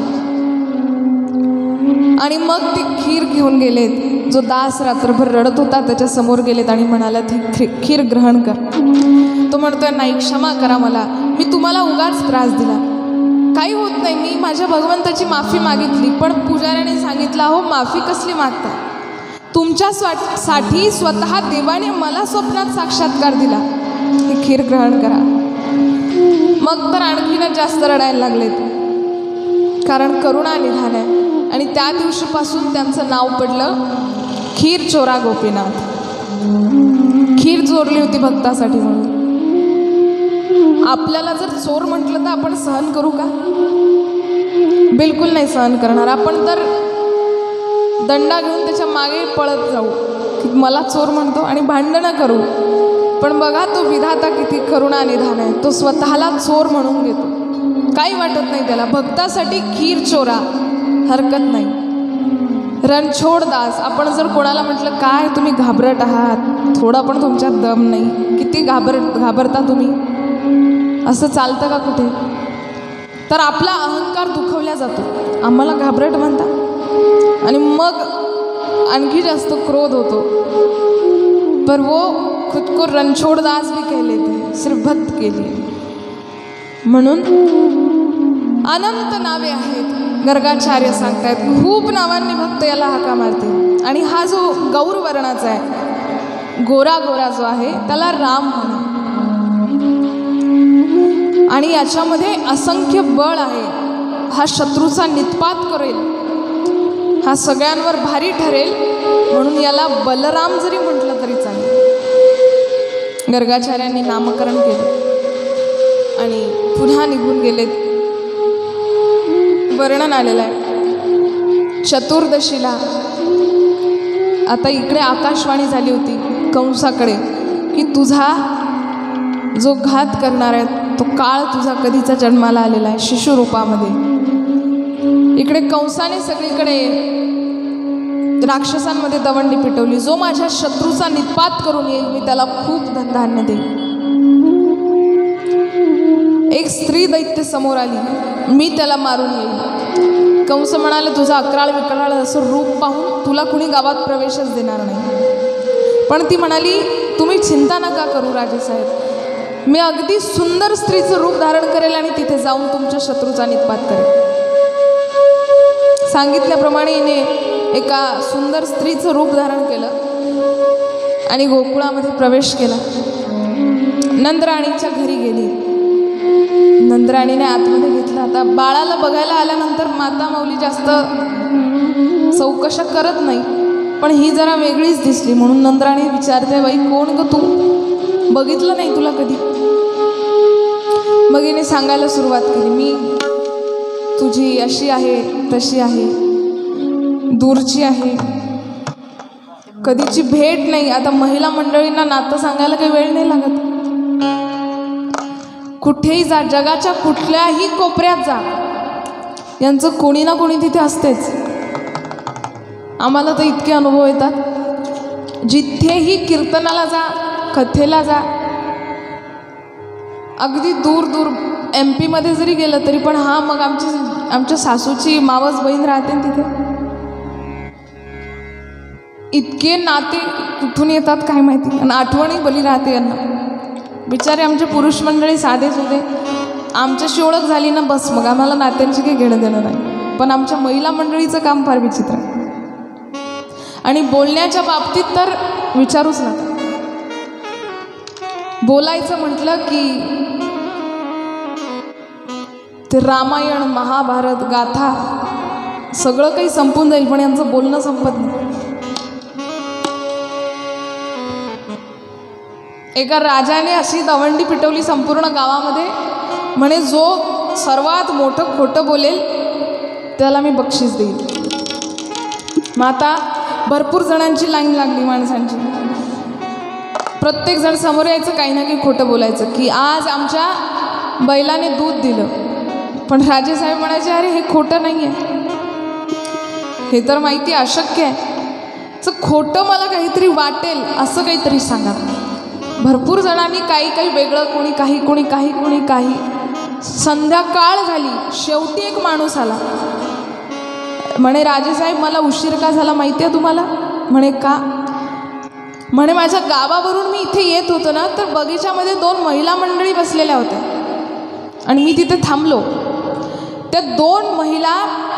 आणि मग ती खीर घेऊन गेलेत. जो दास रात्रभर रडत होता त्याच्या समोर गेलेत आणि म्हणाल्यात, ही खीर ग्रहण कर. तो म्हणतोय, नाही, क्षमा करा मला, मी तुम्हाला उगाच त्रास दिला, काही होत नाही, मी माझ्या भगवंताची माफी मागितली. पण पुजाऱ्याने सांगितलं, हो माफी कसली मागता, तुमच्यासाठी स्वतः देवाने मला स्वप्नात साक्षात्कार दिला, ही खीर ग्रहण करा. मग तर आणखीनच जास्त रडायला लागलेत, कारण करुणा निधान आहे. आणि त्या दिवशीपासून त्यांचं नाव पडलं खीर चोरा गोपीनाथ. खीर चोरली होती भक्तासाठी म्हणून. आपल्याला जर चोर म्हटलं तर आपण सहन करू का? बिलकुल नाही सहन करणार. आपण तर दंडा घेऊन त्याच्या मागे पळत जाऊ की मला चोर म्हणतो आणि भांडणं करू. पण बघा तो विधाता किती करुणा निधान आहे, तो स्वतःला चोर म्हणून घेतो, काही वाटत नाही त्याला. भक्तासाठी खीर चोरा, हरकत नाही. रणछोड दास, आपण जर कोणाला म्हटलं काय तुम्ही घाबरट आहात, थोडा पण तुमच्यात दम नाही, किती घाबरता तुम्ही, असं चालतं का कुठे? तर आपला अहंकार दुखवला जातो, आम्हाला घाबरट म्हणता, आणि मग आणखी जास्त क्रोध होतो. पर वो खुद को रणछोड दास भी कह लेते हैं, सिर्फ भक्त के लिए. म्हणून अनंत नावे आहेत. गर्गाचार्य सांगतायत, खूप नावांनी भक्त याला हाका मारते. आणि हा जो गौर वर्णाचा आहे, गोरा गोरा जो आहे, त्याला राम म्हणा. आणि याच्यामध्ये असंख्य बळ आहे. हा शत्रूचा नित्पात करेल, हा सगळ्यांवर भारी ठरेल, म्हणून याला बलराम जरी म्हटलं तरी चालेल. गर्गाचार्यांनी नामकरण केलं. आणि पुन्हा निघून गेलेत. वर्णन आलेलं आहे चतुर्दशीला. आता इकडे आकाशवाणी झाली होती कंसाकडे की तुझा जो घात करणार आहे तो काळ तुझा कधीचा जन्माला आलेला आहे शिशुरूपामध्ये. इकडे कंसाने सगळीकडे राक्षसांमध्ये दवंडी पिटवली. जो माझ्या शत्रूचा निपात करून येईल मी त्याला खूप धनधान्य देईल. एक स्त्री दैत्य समोर आली, मी त्याला मारून येईल. कंस म्हणाले तुझा अकराळ विकराळ असं रूप पाहून तुला कुणी गावात प्रवेशच देणार नाही. पण ती म्हणाली तुम्ही चिंता नका करू राजेसाहेब, मी अगदी सुंदर स्त्रीचं रूप धारण करेल आणि तिथे जाऊन तुमच्या शत्रूचा निपात करेल. सांगितल्याप्रमाणे हिने एका सुंदर स्त्रीचं रूप धारण केलं आणि गोकुळामध्ये प्रवेश केला. नंदराणीच्या घरी गेली. नंदराणीने आतमध्ये घेतलं. आता बाळाला बघायला आल्यानंतर माता माऊली जास्त चौकशा करत नाही, पण ही जरा वेगळीच दिसली म्हणून नंदराणी विचारते बाई कोण ग तू, बघितलं नाही तुला कधी. मग हिने सांगायला सुरुवात केली मी तुझी अशी आहे तशी आहे, दूरची आहे, कधीची भेट नाही. आता महिला मंडळींना नातं सांगायला काही वेळ नाही लागत. कुठेही जा, जगाच्या कुठल्याही कोपऱ्यात जा, यांचं कोणी ना कोणी तिथे असतेच. आम्हाला तर इतके अनुभव येतात. जिथेही कीर्तनाला जा, कथेला जा, अगदी दूर दूर MP मध्ये जरी गेलं तरी पण हा मग आमच्या सासूची मावस बहीण राहते तिथे. इतके नाते कुठून येतात काय माहिती, आणि आठवणी बली राहते यांना. बिचारे आमचे पुरुष मंडळी साधेच होते, आमच्याशी ओळख झाली ना बस मग आम्हाला नात्यांची काही घेणं देणं नाही. पण आमच्या महिला मंडळीचं काम फार विचित्र आहे. आणि बोलण्याच्या बाबतीत तर विचारूच नका. बोलायचं म्हटलं की ते रामायण महाभारत गाथा सगळं काही संपून जाईल, पण यांचं बोलणं संपत नाही. एका राजाने अशी दवंडी पिटवली संपूर्ण गावामध्ये, म्हणे जो सर्वात मोठं खोटं बोलेल त्याला मी बक्षीस देईल. मग आता भरपूर जणांची लाईन लागली माणसांची. प्रत्येक जण समोर यायचं, काही ना काही खोटं बोलायचं की आज आमच्या बैलाने दूध दिलं. पण राजेसाहेब म्हणायचे अरे हे खोटं नाही आहे, हे तर माहिती अशक्य आहे. खोटं मला काहीतरी वाटेल असं काहीतरी सांगा. भरपूर जणांनी काही वेगळं, कोणी काही. संध्याकाळ झाली, शेवटी एक माणूस आला. म्हणे राजेसाहेब मला उशीर का झाला माहिती आहे तुम्हाला? म्हणे का? म्हणे माझ्या गावावरून मी इथे येत होतो ना तर बगीच्यामध्ये 2 महिला मंडळी बसलेल्या होत्या आणि मी तिथे थांबलो. त्या 2 महिला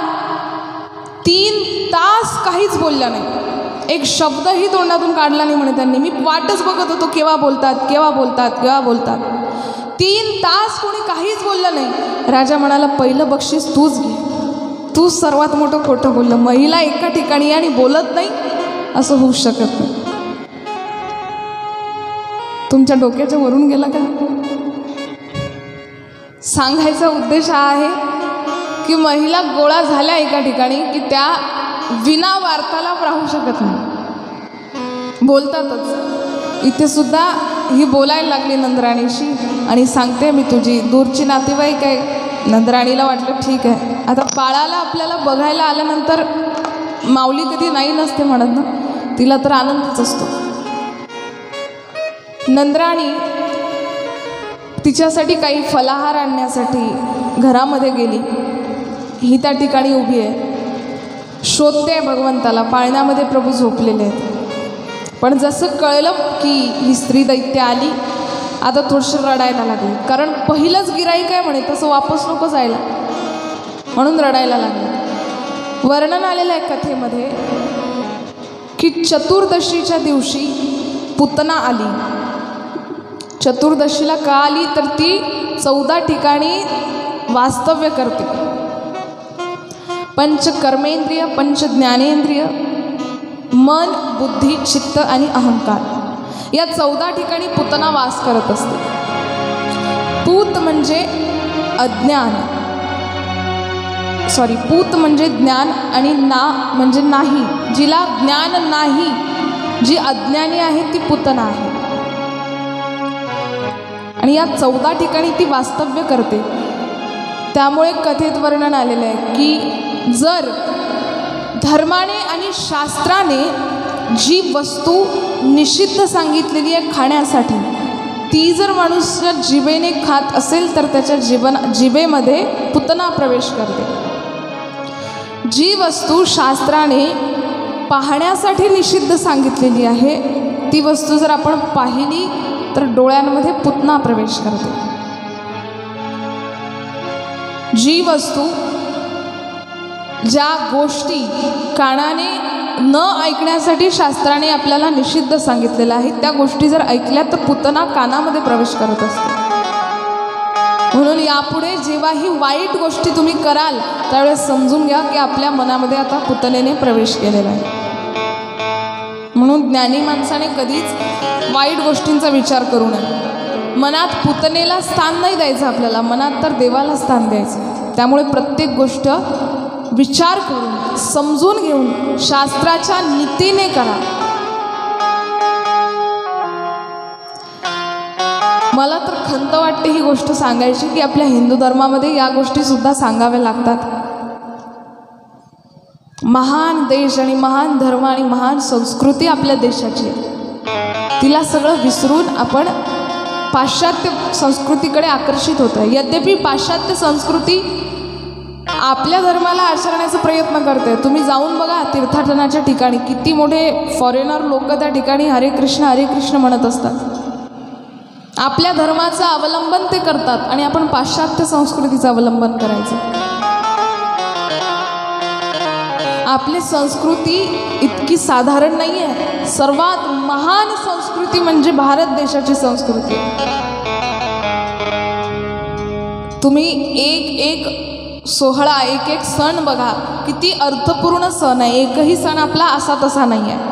3 तास काहीच बोलल्या नाही, एक शब्दही तोंडातून काढला नाही. म्हणे त्यांनी, मी वाटच बघत होतो केव्हा बोलतात. 3 तास कोणी काहीच बोललं नाही. राजा म्हणाला पहिलं बक्षीस तूच घे, तूच सर्वात मोठं खोटं बोललं. महिला एका ठिकाणी आणि बोलत नाही असं होऊ शकत नाही. तुमच्या डोक्याच्या वरून गेला का? सांगायचा उद्देश हा आहे की महिला गोळा झाल्या एका ठिकाणी की त्या विना वार्तालाप राहू शकत नाही, बोलतातच. इथे सुद्धा ही बोलायला लागली नंदराणीशी आणि सांगते मी तुझी दूरची नातेवाईक आहे. नंदराणीला वाटलं ठीक आहे. आता बाळाला आपल्याला बघायला आल्यानंतर माऊली कधी नाही नसते म्हणत ना, तिला तर आनंदच असतो. नंदराणी तिच्यासाठी काही फलाहार आणण्यासाठी घरामध्ये गेली. ही त्या ठिकाणी उभी आहे, शोधते भगवंताला. पाळण्यामध्ये प्रभू झोपलेले आहेत. पण जसं कळलं की ही स्त्री दैत्य आली, आता थोडीशी रडायला लागली. कारण पहिलंच गिराईक आहे म्हणे, तसं वापस नको जायला, म्हणून रडायला लागली. वर्णन आलेलं आहे कथेमध्ये की चतुर्दशीच्या दिवशी पुतना आली. चतुर्दशीला का आली तर ती 14 ठिकाणी वास्तव्य करते. 5 कर्मेंद्रिय, 5 ज्ञानेंद्रिय, मन, बुद्धी, चित्त आणि अहंकार, या 14 ठिकाणी पुतना वास करत असते. पूत म्हणजे अज्ञान, पूत म्हणजे ज्ञान आणि ना म्हणजे नाही. जिला ज्ञान नाही, जी अज्ञानी आहे ती पूतना आहे. आणि या 14 ठिकाणी ती वास्तव्य करते. त्यामुळे कथेत वर्णन आलेलं आहे की जर धर्माने आणि शास्त्राने जी वस्तू निषिद्ध सांगितलेली आहे खाण्यासाठी, ती जर मनुष्य जिभेने खात असेल तर त्याच्या जिभेमध्ये पूतना प्रवेश करते. जी वस्तू शास्त्राने पाहण्यासाठी निषिद्ध सांगितलेली आहे, ती वस्तू जर आपण पाहिली तर डोळ्यांमध्ये पूतना प्रवेश करते. जी वस्तू, ज्या गोष्टी कानाने न ऐकण्यासाठी शास्त्राने आपल्याला निषिद्ध सांगितलेलं आहे, त्या गोष्टी जर ऐकल्या तर पूतना कानामध्ये प्रवेश करत असते. म्हणून यापुढे जेव्हाही वाईट गोष्टी तुम्ही कराल त्यावेळेस समजून घ्या की आपल्या मनामध्ये आता पूतनेने प्रवेश केलेला आहे. म्हणून ज्ञानी माणसाने कधीच वाईट गोष्टींचा विचार करू नये. मनात पूतनेला स्थान नाही द्यायचं आपल्याला, मनात तर देवाला स्थान द्यायचं. त्यामुळे प्रत्येक गोष्ट विचार करून समजून घेऊन शास्त्राच्या नीतीने करा. मला तर खंत वाटते ही गोष्ट सांगायची की आपल्या हिंदू धर्मामध्ये या गोष्टी सुद्धा सांगाव्या लागतात. महान देश आणि महान धर्म आणि महान संस्कृती आपल्या देशाची आहे. तिला सगळं विसरून आपण पाश्चात्य संस्कृतीकडे आकर्षित होत आहे. यद्यपि पाश्चात्य संस्कृती आपल्या धर्माला आचरण्याचा प्रयत्न करते. तुम्ही जाऊन बघा तीर्थाटनाच्या ठिकाणी किती मोठे फॉरेनर लोक त्या ठिकाणी हरे कृष्ण म्हणत असतात. आपल्या धर्माचं अवलंबन ते करतात आणि आपण पाश्चात्य संस्कृतीचं अवलंबन करायचं. आपली संस्कृती इतकी साधारण नाही आहे. सर्वात महान संस्कृती म्हणजे भारत देशाची संस्कृती. तुम्ही एक सोहळा, एक सण बघा, किती अर्थपूर्ण सण आहे. एकही सण आपला असा तसा नाही आहे.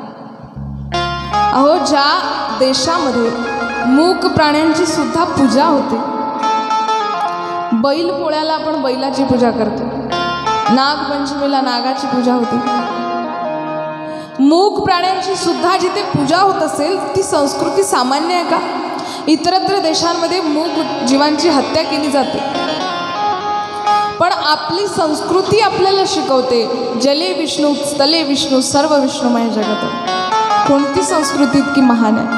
अहो, ज्या देशामध्ये मूक प्राण्यांची सुद्धा पूजा होते, बैल पोळ्याला आपण बैलाची पूजा करतो, नागपंचमीला नागाची पूजा होते, मूक प्राण्यांची सुद्धा जिथे पूजा होत असेल ती संस्कृती सामान्य आहे का? इतरत्र देशांमध्ये मूक जीवांची हत्या केली जाते. पण आपली संस्कृती आपल्याला शिकवते जले विष्णू स्थले विष्णू सर्व विष्णुमय जगत. कोणती संस्कृती इतकी महान आहे?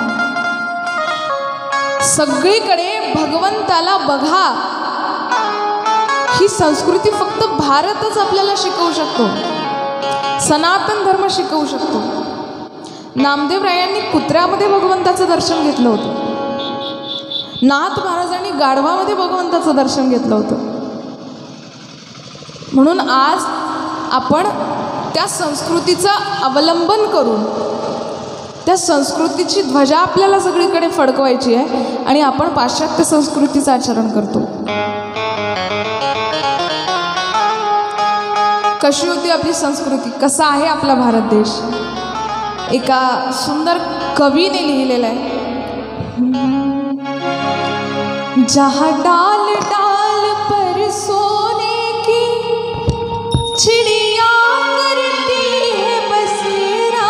सगळीकडे भगवंताला बघा, ही संस्कृती फक्त भारतच आपल्याला शिकवू शकतो. सनातन धर्म शिकवू शकतो. नामदेवरायांनी कुत्र्यामध्ये भगवंताचं दर्शन घेतलं होतं. नाथ महाराजांनी गाढवामध्ये भगवंताचं दर्शन घेतलं होतं. म्हणून आज आपण त्या संस्कृतीचं अवलंबन करून त्या संस्कृतीची ध्वजा आपल्याला सगळीकडे फडकवायची आहे आणि आपण पाश्चात्य संस्कृतीचं आचरण करतो. कशी होती आपली संस्कृती, कसा आहे आपला भारत देश? एका सुंदर कवीने लिहिलेलं आहे, जहाँ डाल डाल पर सोने की चिड़िया करती है बसेरा.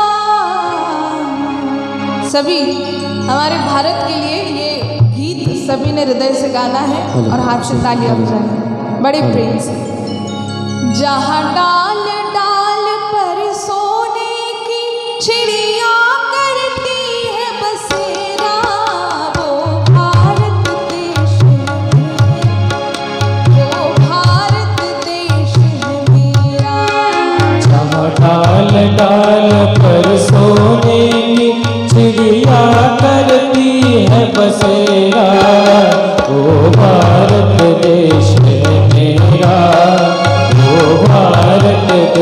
सभी हमारे भारत के लिए ये गीत सभी ने हृदय से गाना है और हाथ से तालियां बजानी बड़े प्रेम से. जहाँ डाल डाल पर सोने की चिड़िया करती है बसेरा, वो भारत देश है, वो भारत देश है मेरा. जहाँ डाल डाल पर सोने की चिड़िया करती है बसेरा, वो भारत देश है मेरा, वो भारत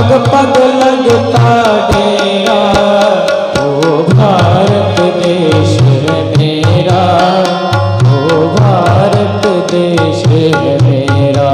पग पग लगता डेरा, ओ भारत देश है मेरा, ओ भारत देश है मेरा।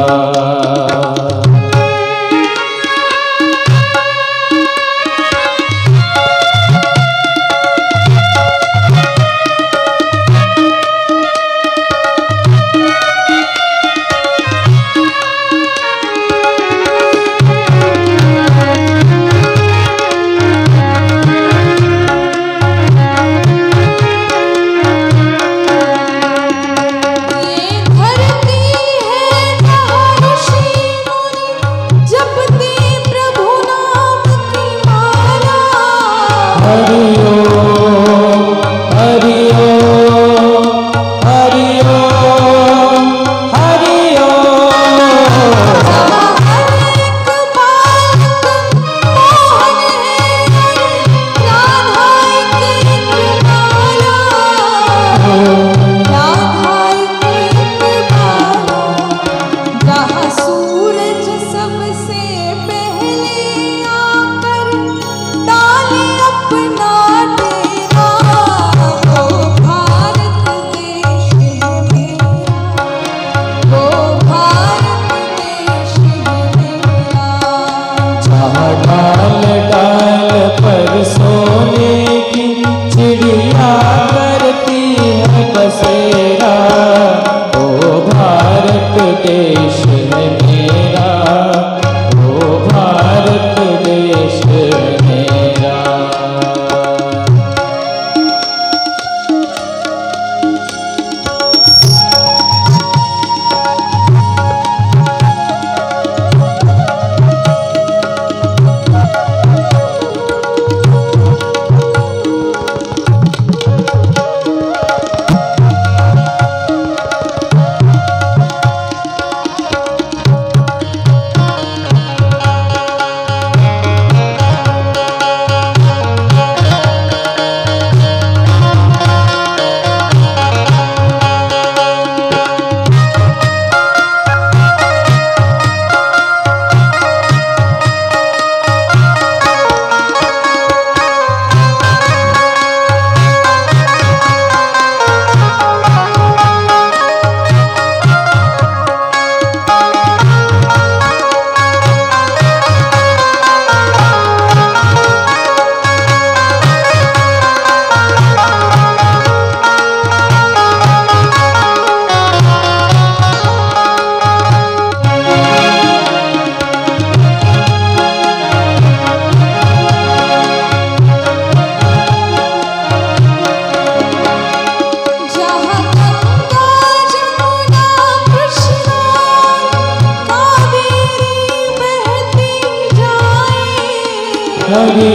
हरि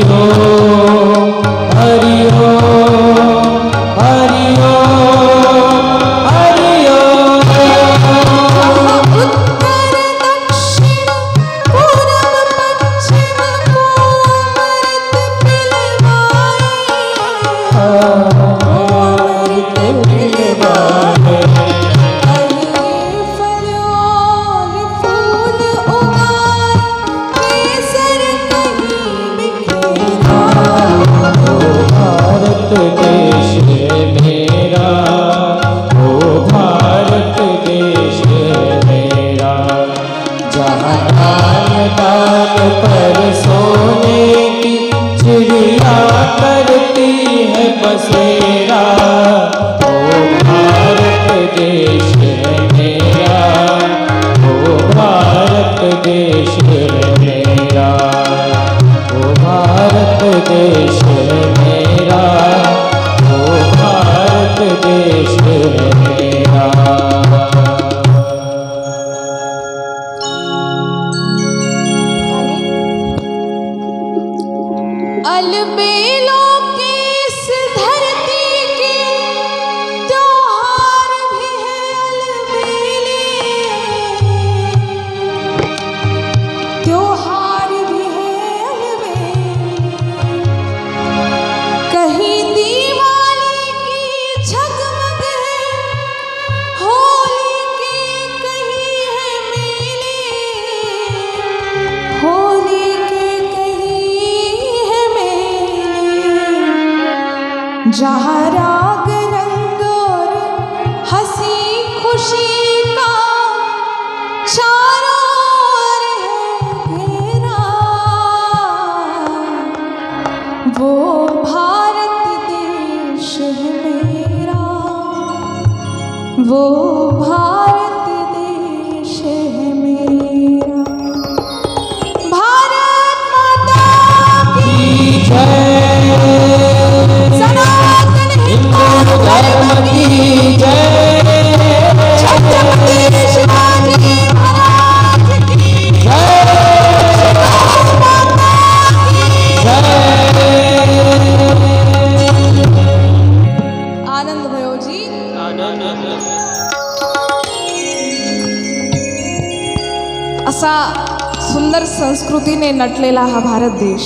ओम हरि ओम हरि ओम हरि ओम। उत्तर दक्षिण पूरब पश्चिम को अमृत पिलवाए, फल और फूल उगाए, केसर कहीं बिखेरा। भारत देश है मेरा, ओ भारत देश है मेरा। जहाँ डाल डाल पर सोने की चिड़िया करती है बसेरा, ओ भारत देश है मेरा, ओ भारत देश है मेरा, ओ भारत देश है मेरा, ओ भारत देश है मेरा। अलबेलों की इस धरती के त्योहार भी है अलबेले, त्योहार भी है अलबेले। कहीं दिवाली की झगमग है, होली के कहीं है मेले, होली के जहाँ राग रंग और हंसी खुशी का चारों ओर है घेरा, वो भारत देश है मेरा, वो भारत देश है मेरा। भारत माता की जय, सनातन हिंदू धर्म की जय, छत्रपति शिवाजी महाराज की जय, माता की आनंद भयो जी। असा सुंदर संस्कृतीने नटलेला हा भारत देश,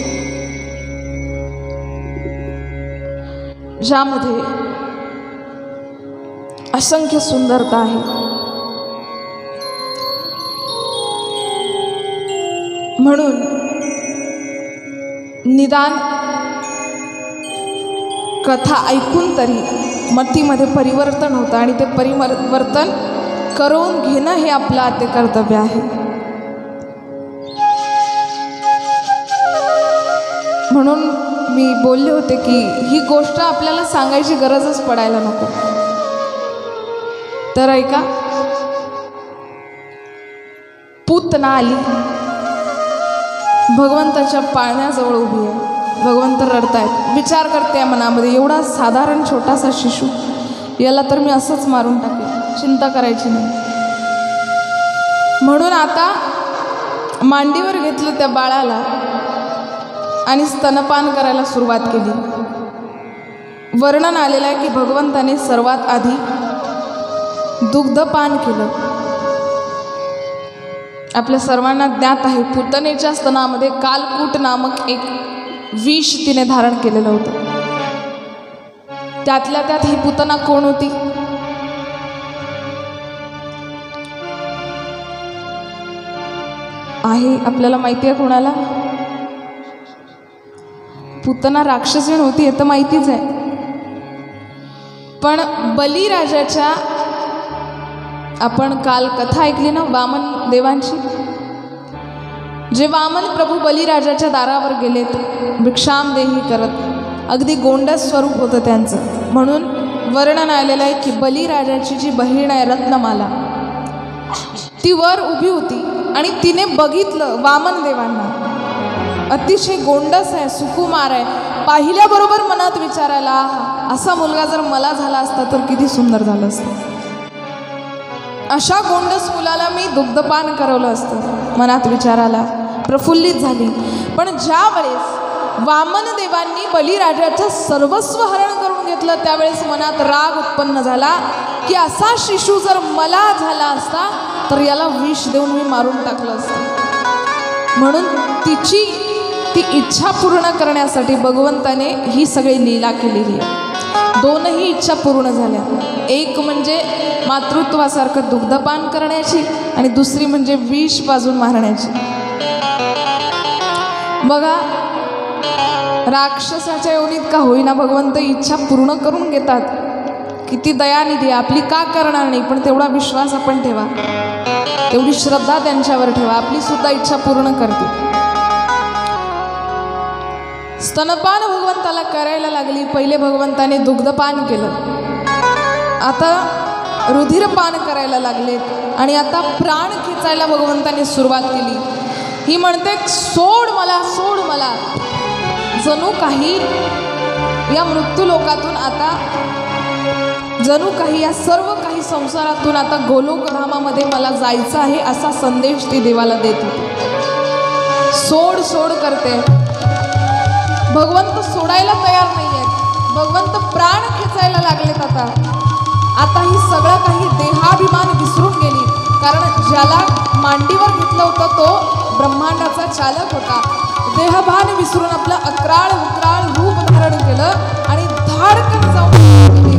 ज्यामध्ये असंख्य सुंदरता आहे। म्हणून निदान कथा ऐकून तरी मतीमध्ये परिवर्तन होतं आणि ते परिवर्तन करून घेणं हे आपलं आद्य कर्तव्य आहे। म्हणून मी बोलले होते की ही गोष्ट आपल्याला सांगायची गरजच पडायला नको। तर ऐका, पूतना आली, भगवंताच्या पाळण्याजवळ उभी आहे, भगवंत रडतायत, विचार करते मनामध्ये, एवढा साधारण छोटासा शिशु, याला तर मी असंच मारून टाकेन, चिंता करायची नाही। म्हणून आता मांडीवर घेतलं त्या बाळाला आणि स्तनपान करायला सुरुवात केली। वर्णन आलेलं आहे की भगवंताने सर्वात आधी दुग्धपान केलं। आपल्या सर्वांना ज्ञात आहे, पुतनेच्या स्तनामध्ये कालकूट नामक एक विष तिने धारण केलेलं होतं। त्यातल्या त्यात ही पुतना कोण होती? आहे आपल्याला माहिती आहे कोणाला? पुतना राक्षसीण होती हे तर माहितीच आहे, पण बलिराजाच्या, आपण काल कथा ऐकली ना वामन देवांची, जे वामन प्रभू बलिराजाच्या दारावर गेलेत भिक्षाम देही करत, अगदी गोंडस स्वरूप होतं त्यांचं। म्हणून वर्णन आलेलं आहे की बलिराजाची जी बहीण आहे रत्नमाला, ती वर उभी होती आणि तिने बघितलं वामन देवांना, अतिशय गोंडस आहे, सुकुमार आहे, पाहिल्याबरोबर मनात विचारायला, असा मुलगा जर मला झाला असता तर किती सुंदर झालं असतं, अशा गोंडस मुलाला मी दुग्धपान करवलं असतं, मनात विचाराला प्रफुल्लित झाली। पण ज्या वेळेस वामन देवांनी बलिराजाचं सर्वस्व हरण करून घेतलं, त्यावेळेस मनात राग उत्पन्न झाला की असा शिशु जर मला झाला असता तर याला विष देऊन मी मारून टाकलं असतं। म्हणून तिची ती इच्छा पूर्ण करण्यासाठी भगवंताने ही सगळी लीला केलेली आहे। दोनही इच्छा पूर्ण झाल्या, एक म्हणजे मातृत्वासारखं दुग्धपान करण्याची आणि दुसरी म्हणजे विष पाजून मारण्याची। बघा, राक्षसाच्या योनीत का होईना भगवंत इच्छा पूर्ण करून घेतात, किती दयानिधी, आपली का करणार नाही, पण तेवढा विश्वास आपण ठेवा, तेवढी श्रद्धा त्यांच्यावर ठेवा, आपली सुद्धा इच्छा पूर्ण करते। स्तनपान भगवंताला करायला लागली, पहिले भगवंताने दुग्धपान केलं, आता रुधिरपान करायला लागलेत आणि आता प्राण खेचायला भगवंताने सुरुवात केली। ही म्हणते सोड मला, सोड मला, जणू काही या मृत्यू लोकातून आता, जणू काही या सर्व काही संसारातून आता गोलोकधामामध्ये मला जायचं आहे असा संदेश ती देवाला देत होती। सोड सोड करते, भगवंत सोडायला तयार नाही आहेत, भगवंत प्राण खेचायला लागलेत। आता ही सगळं काही देहाभिमान विसरून गेली, कारण ज्याला मांडीवर घेतलं होतं तो ब्रह्मांडाचा चालक होता। देहभान विसरून आपलं अक्राळ विक्राळ रूप धारण केलं आणि धाडकन जाऊन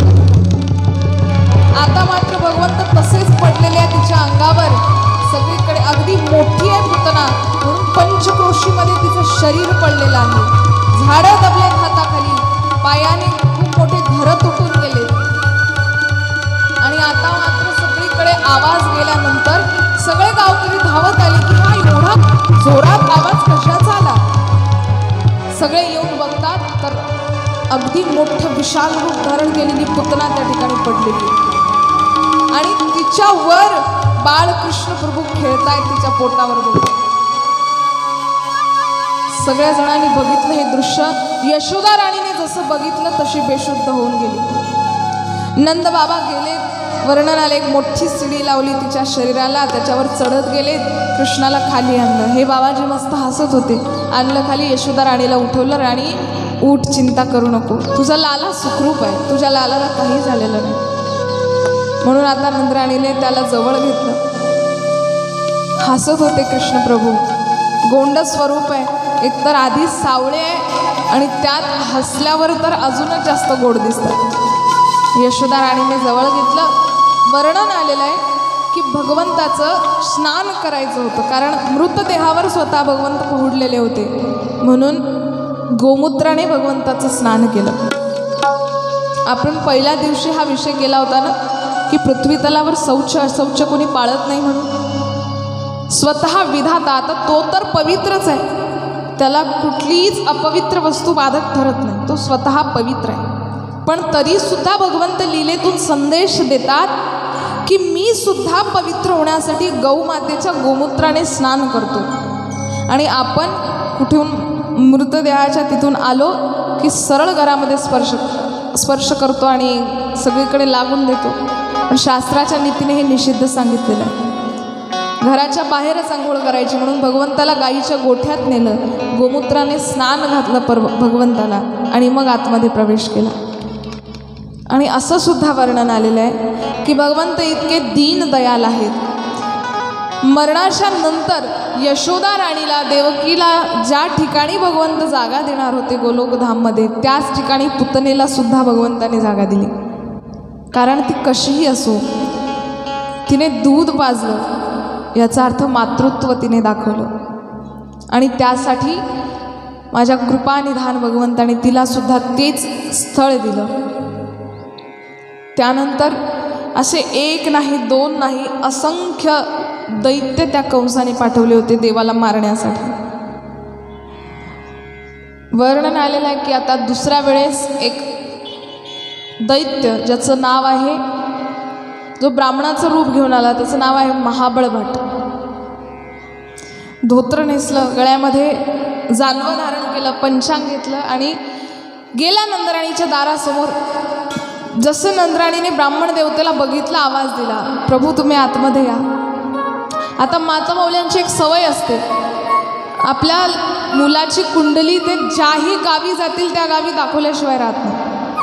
आता मात्र भगवंत तसेच पडलेले आहे तिच्या अंगावर, सगळीकडे अगदी मोठी आहे पुतना, म्हणून पंचक्रोशीमध्ये तिचं शरीर पडलेलं आहे, झाडं दबलेत हाताखाली, पायाने खूप मोठे घरं तुटून गेले आणि आता मात्र सगळीकडे आवाज गेल्यानंतर सगळे गावकरी धावत आले की हा एवढा जोरात आवाज कशाचा आला. सगळे येऊन बघतात तर अगदी मोठं विशाल रूप धारण केलेली पुतना त्या ठिकाणी पडलेली आणि तिच्यावर बाळकृष्ण प्रभू खेळतायत तिच्या पोटावर बघून. सगळ्या जणांनी बघितलं हे दृश्य. यशोदा राणीने जसं बघितलं तशी बेशुद्ध होऊन गेली. नंद बाबा गेले, वर्णन आले, एक मोठी शिडी लावली तिच्या शरीराला, त्याच्यावर चढत गेले, कृष्णाला खाली आणलं. हे बाबाजी मस्त हसत होते. आणलं खाली, यशोदा राणीला उठवलं. राणी उठ, चिंता करू नको, तुझा लाला सुखरूप आहे, तुझ्या लालाला काही झालेलं नाही. म्हणून आता नंदराणीने त्याला जवळ घेतलं. हसत होते कृष्ण प्रभू. गोंड स्वरूप आहे, एकतर आधीच सावळे आहे आणि त्यात हसल्यावर तर अजूनच जास्त गोड दिसतात. यशोदा राणीने जवळ घेतलं. वर्णन आलेलं आहे की भगवंताचं स्नान करायचं होतं, कारण मृतदेहावर स्वतः भगवंत पहुडलेले होते. म्हणून गोमूत्राने भगवंताचं स्नान केलं. आपण पहिल्या दिवशी हा विषय केला होता ना की पृथ्वी तलावर शौच कोणी पाळत नाही म्हणून. स्वतः विधाता, आता तो तर पवित्रच आहे, त्याला कुठलीच अपवित्र वस्तू बाधक ठरत नाही, तो स्वतः पवित्र आहे. पण तरीसुद्धा भगवंत लीलेतून संदेश देतात की मी सुद्धा पवित्र होण्यासाठी गौमातेच्या गोमूत्राने स्नान करतो. आणि आपण कुठून मृतदेहाच्या तिथून आलो की सरळ घरामध्ये स्पर्श करतो आणि सगळीकडे लागून देतो. पण शास्त्राच्या नीतीने हे निषिद्ध सांगितलेलं आहे. घराच्या बाहेरच आंघोळ करायची. म्हणून भगवंताला गाईच्या गोठ्यात नेलं, गोमूत्राने स्नान घातलं भगवंताला आणि मग आतमध्ये प्रवेश केला. आणि असं सुद्धा वर्णन आलेलं आहे की भगवंत इतके दीन दयाल आहेत. मरणाच्या नंतर यशोदा राणीला, देवकीला ज्या ठिकाणी भगवंत जागा देणार होते गोलोकधाममध्ये, त्याच ठिकाणी पुतनेला सुद्धा भगवंताने जागा दिली. कारण ती कशीही असो, तिने दूध पाजलं, याचा अर्थ मातृत्व तिने दाखवलं. आणि त्यासाठी माझ्या कृपानिधान भगवंताने तिला सुद्धा तेच स्थळ दिलं. त्यानंतर असे एक नाही, दोन नाही, असंख्य दैत्य त्या कंसाने पाठवले होते देवाला मारण्यासाठी. वर्णन आलेलं आहे की आता दुसऱ्या वेळेस एक दैत्य ज्याचं नाव आहे, जो ब्राह्मणाचं रूप घेऊन आला, त्याचं नाव आहे महाबळभट. धोत्र नेसलं, गळ्यामध्ये जानवं धारण केलं, पंचांग घेतलं आणि गेल्या नंदराणीच्या दारासमोर. जसं नंदराणीने ब्राह्मण देवतेला बघितलं, आवाज दिला, प्रभू तुम्ही आतमध्ये या. आता माता मौल्यांची एक सवय असते, आपल्या मुलाची कुंडली ते ज्याही गावी जातील त्या गावी दाखवल्याशिवाय राहत नाही.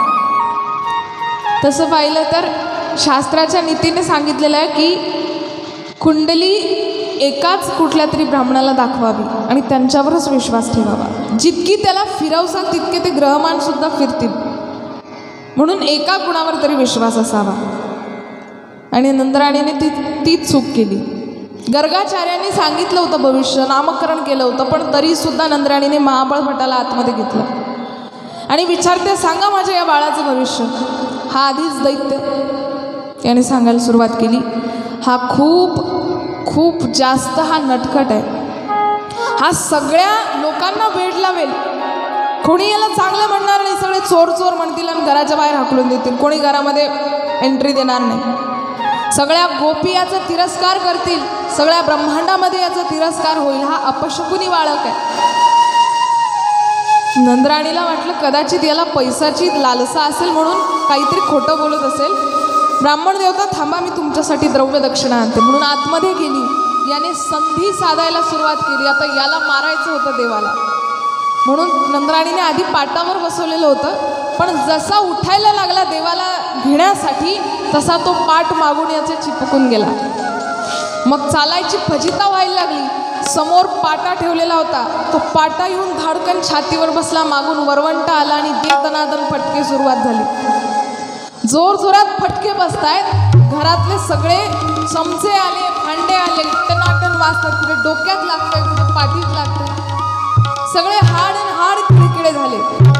तसं पाहिलं तर शास्त्राच्या नीतीने सांगितलेलं आहे की कुंडली एकाच कुठल्या तरी ब्राह्मणाला दाखवावी आणि त्यांच्यावरच विश्वास ठेवावा. जितकी त्याला फिरवसाल तितके ते ग्रहमानसुद्धा फिरतील, म्हणून एका गुणावर तरी विश्वास असावा. आणि नंदराणीने ती चूक केली. गर्गाचार्यांनी सांगितलं होतं, भविष्य नामकरण केलं होतं, पण तरीसुद्धा नंदराणीने महाबळभटाला आतमध्ये घेतलं आणि विचारते, सांगा माझ्या या बाळाचं भविष्य. हा आधीच दैत्य याने सांगायला सुरुवात केली, हा खूप खूप जास्त हा नटखट आहे, हा सगळ्या लोकांना वेड लावेल. कोणी याला चांगलं म्हणणार नाही, सगळे चोर चोर म्हणतील आणि घराच्या बाहेर हाकलून देतील, कोणी घरामध्ये एंट्री देणार नाही. सगळ्या गोपी याचा तिरस्कार करतील, सगळ्या ब्रह्मांडामध्ये याचा तिरस्कार होईल, हा अपशकुनी बाळक आहे. नंदराणीला वाटलं कदाचित याला पैसाची लालसा असेल म्हणून काहीतरी खोटं बोलत असेल. ब्राह्मण देवता, थांबा मी तुमच्यासाठी द्रव्य दक्षिणा आणते, म्हणून आतमध्ये गेली. याने संधी साधायला सुरुवात केली. आता याला मारायचं होतं देवाला, म्हणून नंदराणीने आधी पाटावर बसवलेलं होतं, पण जसा उठायला लागला देवाला घेण्यासाठी तसा तो पाट मागून याचे चिपकून गेला. मग चालायची फजिता व्हायला लागली. समोर पाटा ठेवलेला होता, तो पाटा येऊन धाडकन छातीवर बसला, मागून वरवंटा आला आणि दनादन फटके सुरुवात झाली. जोर जोरात फटके बसतायत. घरातले सगळे चमचे आले, भांडे आले, टनाटन वाजतात, कुठे डोक्यात लागतंय, कुठे पाठीत लागतंय, सगळे हाड आणि हाड किडकिडे झाले.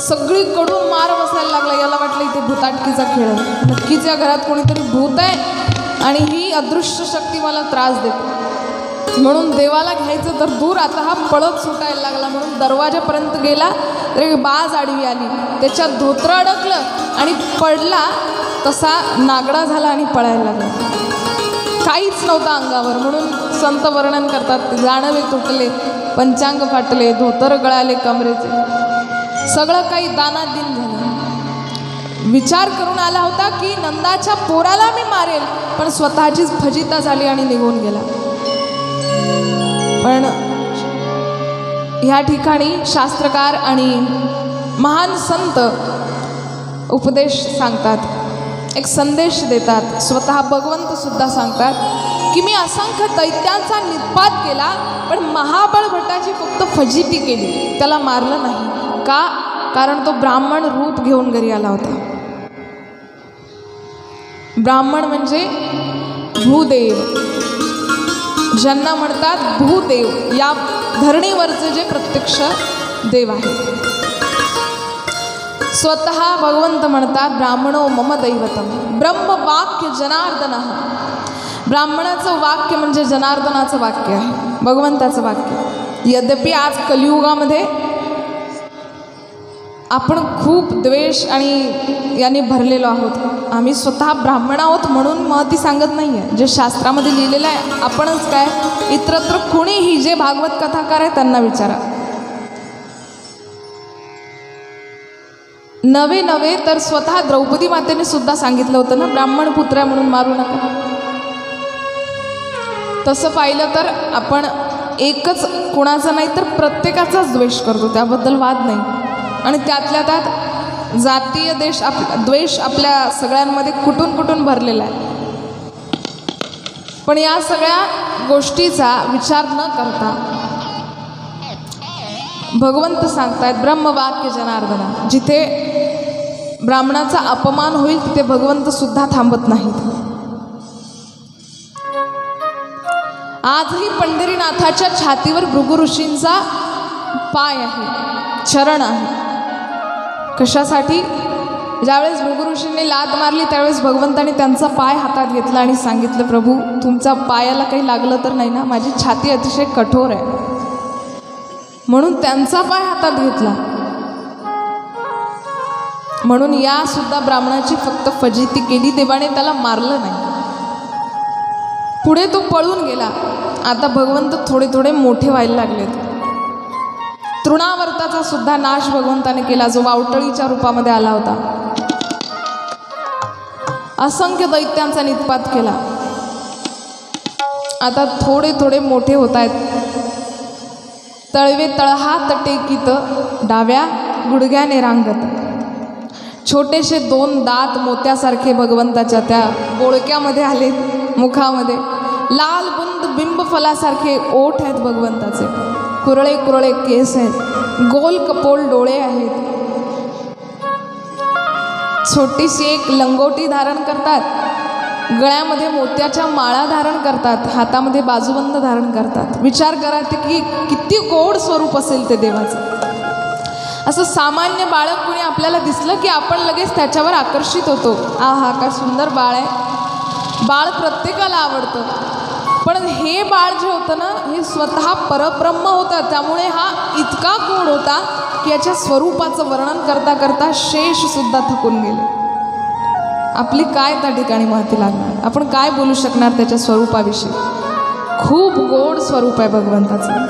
सगळीकडून मार बसायला लागला. याला वाटलं इथे भूताटकीचा खेळ आहे, नक्कीच या घरात कोणीतरी भूत आहे आणि ही अदृश्य शक्ती मला त्रास देते. म्हणून देवाला घ्यायचं तर दूर, आता हा पळत सुटायला लागला. म्हणून दरवाजापर्यंत गेला तर एक बाज आडवी आली, त्याच्यात धोत्र अडकलं आणि पडला तसा नागडा झाला आणि पळायला लागला. काहीच नव्हतं अंगावर. म्हणून संत वर्णन करतात, जानवे तुटले, पंचांग फाटले, धोतर गळाले कमरेचे, सगळं काही दानादिन झालं. विचार करून आला होता की नंदाच्या पोराला मी मारेल, पण स्वतःचीच फजिता झाली आणि निघून गेला. पण ह्या ठिकाणी शास्त्रकार आणि महान संत उपदेश सांगतात, एक संदेश देतात. स्वतः भगवंत सुद्धा सांगतात की मी असंख्य दैत्यांचा निपात केला, पण महाबळ भट्टाची फक्त फजिती केली, त्याला मारलं नाही. का? कारण तो ब्राह्मण रूप घेऊन घरी आला होता. ब्राह्मण म्हणजे भूदेव, ज्यांना म्हणतात भूदेव, या धरणीवरचे जे प्रत्यक्ष देव आहेत. स्वतः भगवंत म्हणतात ब्राह्मणो मम दैवतम ब्रह्मवाक्य जनार्दन. ब्राह्मणाचं वाक्य म्हणजे जनार्दनाचं वाक्य आहे, भगवंताचं वाक्य. यद्यपि आज कलियुगामध्ये आपण खूप द्वेष आणि याने भरलेलो आहोत. आम्ही स्वतः ब्राह्मण आहोत म्हणून महती सांगत नाही आहे, जे शास्त्रामध्ये लिहिलेलं आहे. आपणच काय, इतरत्र कोणीही जे भागवत कथाकार आहे त्यांना विचारा. नवे तर स्वतः द्रौपदी मातेने सुद्धा सांगितलं होतं ना, ब्राह्मण पुत्र आहे म्हणून मारू नका. तसं पाहिलं तर आपण एकच कुणाचा नाही तर प्रत्येकाचाच द्वेष करतो, त्याबद्दल वाद नाही. आणि त्यातल्या त्यात जातीय द्वेष आपल्या सगळ्यांमध्ये कुठून भरलेला आहे. पण या सगळ्या गोष्टीचा विचार न करता भगवंत सांगतायत ब्रह्मवाक्य जनार्दना. जिथे ब्राह्मणाचा अपमान होईल तिथे भगवंत सुद्धा थांबत नाहीत. आजही पंढरीनाथाच्या छातीवर भृगु ऋषींचा पाय आहे, चरण आहे. कशासाठी? ज्यावेळेस भृगु ऋषींनी लात मारली त्यावेळेस भगवंताने त्यांचा पाय हातात घेतला आणि सांगितलं, प्रभू तुमचा पायाला काही लागलं तर नाही ना, माझी छाती अतिशय कठोर आहे. म्हणून त्यांचा पाय हातात घेतला. म्हणून या सुद्धा ब्राह्मणाची फक्त फजिती केली, देवाने त्याला मारलं नाही. पुढे तो पळून गेला. आता भगवंत थोडे मोठे व्हायला लागलेत. तृणावर्ताचा सुद्धा नाश भगवंताने केला, जो वावटळीच्या रूपामध्ये आला होता. असंख्य दैत्यांचा निपात केला. आता थोडे मोठे होत आहेत. तळवे तळहात टेकीत डाव्या गुडघ्याने रांगत, छोटेसे 2 दात मोत्यासारखे भगवंताच्या त्या बोळक्यामध्ये आले, मुखामध्ये लाल बुंद बिंब फलासारखे ओठ आहेत भगवंताचे, कुरळे केस आहेत, गोल कपोल डोळे आहेत. छोटीशी एक लंगोटी धारण करतात, गळ्यामध्ये मोत्याच्या माळा धारण करतात, हातामध्ये बाजूबंद धारण करतात. विचार करा ते की किती गोड स्वरूप असेल ते देवाचं. असं सामान्य बाळक कोणी आपल्याला दिसलं की आपण लगेच त्याच्यावर आकर्षित होतो. आहा काय सुंदर बाळ आहे. बाळ प्रत्येकाला आवडतं. पण हे बाळ जे होतं ना, हे स्वतः परब्रह्म होतं. त्यामुळे हा इतका गोड होता की याच्या स्वरूपाचं वर्णन करता करता शेष सुद्धा थकून गेले. आपली काय त्या ठिकाणी महती लागणार, आपण काय बोलू शकणार त्याच्या स्वरूपाविषयी. खूप गोड स्वरूप आहे भगवंताचं,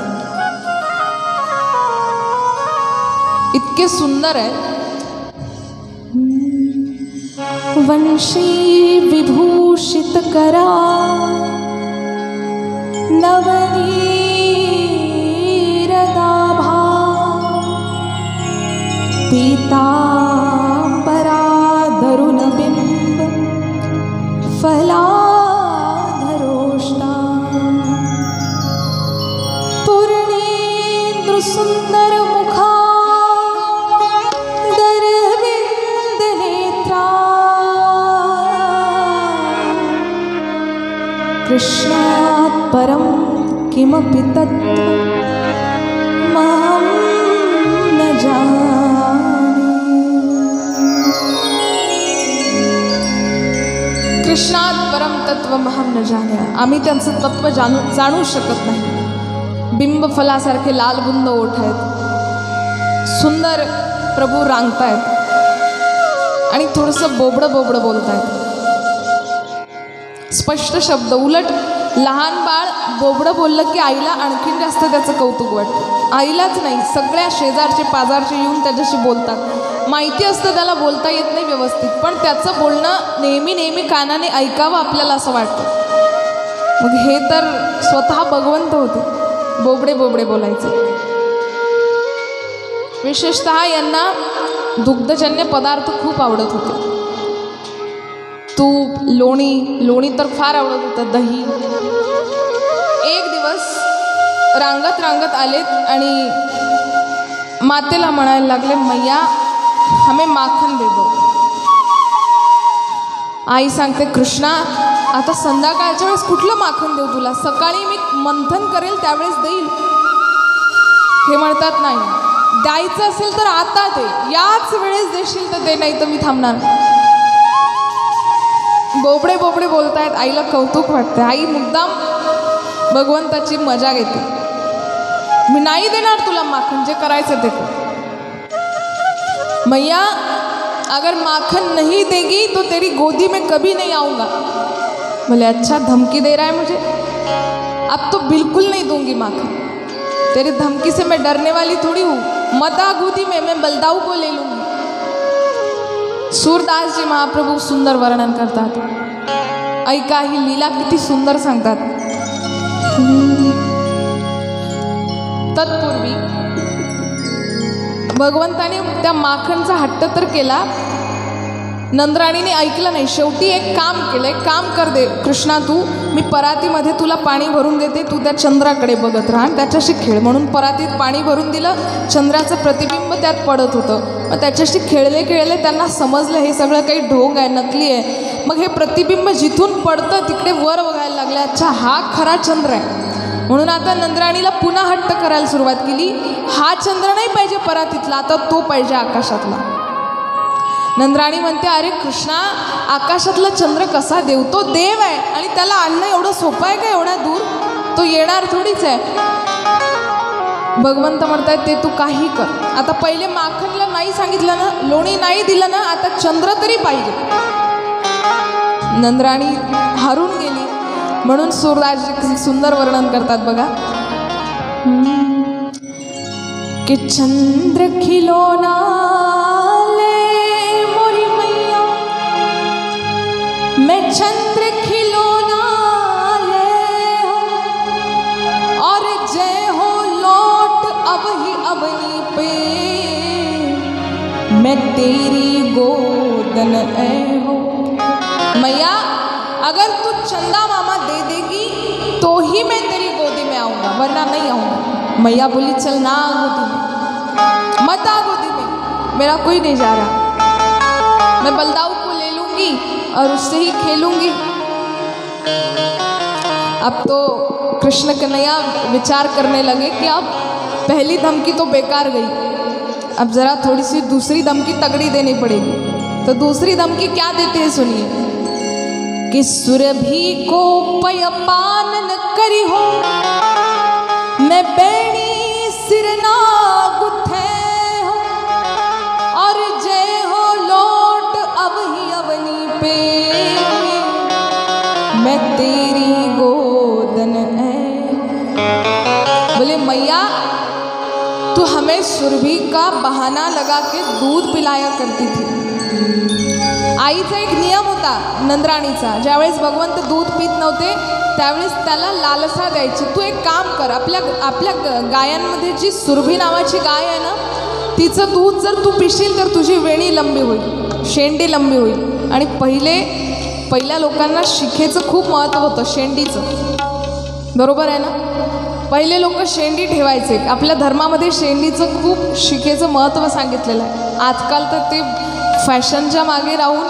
इतके सुंदर आहे. वंशी विभूषित करा नवनीर दाभा, पीतांबरा धरुण बिंब फलाधरोष्टा, पूर्णेंद्र सुंदर मुखा दरविंद नेत्रा, कृष्णात् परं किमपि तत्त्वं मां न जाने. आम्ही त्यांचं तत्त्व जाणू शकत नाही. बिंबफलासारखे लालबुंद ओठ आहेत, सुंदर प्रभू रांगतायत आणि थोडंसं बोबडं बोबडं बोलतायत, स्पष्ट शब्द. उलट लहान बाळ बोबडं बोललं की आईला आणखीन जास्त त्याचं कौतुक वाटतं. आईलाच नाही, सगळ्या शेजारचे पाजारचे येऊन त्याच्याशी बोलतात. माहिती असतं त्याला बोलता येत नाही व्यवस्थित, पण त्याचं बोलणं नेहमी नेहमी कानाने ऐकावं आपल्याला असं वाटतं. मग हे तर स्वतः भगवंत होते, बोबडे बोबडे बोलायचे. विशेषतः यांना दुग्धजन्य पदार्थ खूप आवडत होते. तूप, लोणी तर फार आवडत होतं, दही. एक दिवस रांगत रांगत आलेत आणि मातेला म्हणायला लागले, मैया हमें माखन दे दो. आई सांगते, कृष्णा आता संध्याकाळच्या वेळेस कुठलं माखन देऊ तुला, सकाळी मी मंथन करेल त्यावेळेस देईल. हे म्हणतात, नाही द्यायचं असेल तर आता दे, याच वेळेस देशील तर दे, नाही तर मी थांबणार. बोबडे बोबडे बोलतायत, आईला कौतुक वाटते. आई मुद्दाम भगवंताची मजा घेते. मी नाही देणार तुला माखन, जे करायचं ते कर. मैया अगर माखन नहीं देगी तो तेरी गोदी में कभी नहीं आऊँगा. बोले, अच्छा धमकी दे रहा है मुझे, अब तो बिल्कुल नहीं दूंगी माखन. तेरी धमकी से मैं डरने वाली थोड़ी हूँ, मत आ गोदी में, मैं बलदाऊ को ले लूँगी. सूरदास जी महाप्रभू सुंदर वर्णन करतात. ऐका ही लीला किती सुंदर सांगतात. तत्पूर्वी भगवंताने त्या माखनचा हट्ट तर केला, नंदराणीने ऐकलं नाही. शेवटी एक काम केलंय, काम कर दे कृष्णा, तू मी परातीमध्ये तुला पाणी भरून देते, तू त्या चंद्राकडे बघत राहा आणि त्याच्याशी खेळ. म्हणून परातीत पाणी भरून दिलं, चंद्राचं प्रतिबिंब त्यात पडत होतं. मग त्याच्याशी खेळले खेळले त्यांना समजलं हे सगळं काही ढोंग आहे, नकली आहे. मग हे प्रतिबिंब जिथून पडतं तिकडे वर बघायला लागले, अच्छा हा खरा चंद्र आहे. म्हणून आता नंदराणीला पुन्हा हट्ट करायला सुरुवात केली. हा चंद्र नाही पाहिजे परातीतला, आता तो पाहिजे आकाशातला. नंदराणी म्हणते, अरे कृष्णा आकाशातला चंद्र कसा देव, तो देव आहे आणि त्याला आणणं एवढं सोपं आहे का, एवढ्या दूर तो येणार थोडीच आहे. भगवंत म्हणतायत, ते तू काही कर. आता पहिले माखनला नाही सांगितलं ना, लोणी नाही दिलं ना, आता चंद्र तरी पाहिजे. नंदराणी हरून गेली. म्हणून सूरदासजी सुंदर वर्णन करतात बघा, कि चंद्र खिलौना ले मोरी मैया, मैं चंद्र खिलौना ले और जय हो लौट अब ही अवनी पे, मैं तेरी गोदन ऐ हो. मैया अगर तू चंदा मामा दे देगी तो ही मैं तेरी गोदी में आऊँगा, वरना नहीं आऊँगा. मैया बोली, चल ना गोदी में, मत आ गोदी में, मेरा कोई नहीं जा रहा, मैं बलदाऊ को ले लूँगी और उससे ही खेलूँगी. अब तो कृष्ण कन्हैया विचार करने लगे कि अब पहली धमकी तो बेकार गई, अब ज़रा थोड़ी सी दूसरी धमकी तगड़ी देनी पड़ेगी. तो दूसरी धमकी क्या देते हैं सुनिए, कि सुरभि को पयपान न करी हो, मैं बेणी सिरना गुथे हो, और जय हो लौट अब ही अवनी पे, मैं तेरी गोदन है. बोले, मैया तू हमें सुरभि का बहाना लगा के दूध पिलाया करती थी. आईचा एक नियम होता नंदराणीचा, ज्यावेळेस भगवंत दूध पीत नव्हते त्यावेळेस त्याला लालसा द्यायची. तू एक काम कर, आपल्या गायांमध्ये जी सुरभी नावाची गाय आहे ना, तिचं दूध जर तू पिशील तर तुझी वेणी लंबी होईल, शेंडी लंबी होईल. आणि पहिल्या लोकांना शिखेचं खूप महत्त्व होतं, शेंडीचं. बरोबर आहे ना, पहिले लोक शेंडी ठेवायचे. आपल्या धर्मामध्ये शेंडीचं खूप शिखेचं महत्त्व सांगितलेलं आहे. आजकाल तर ते फॅशनच्या मागे राहून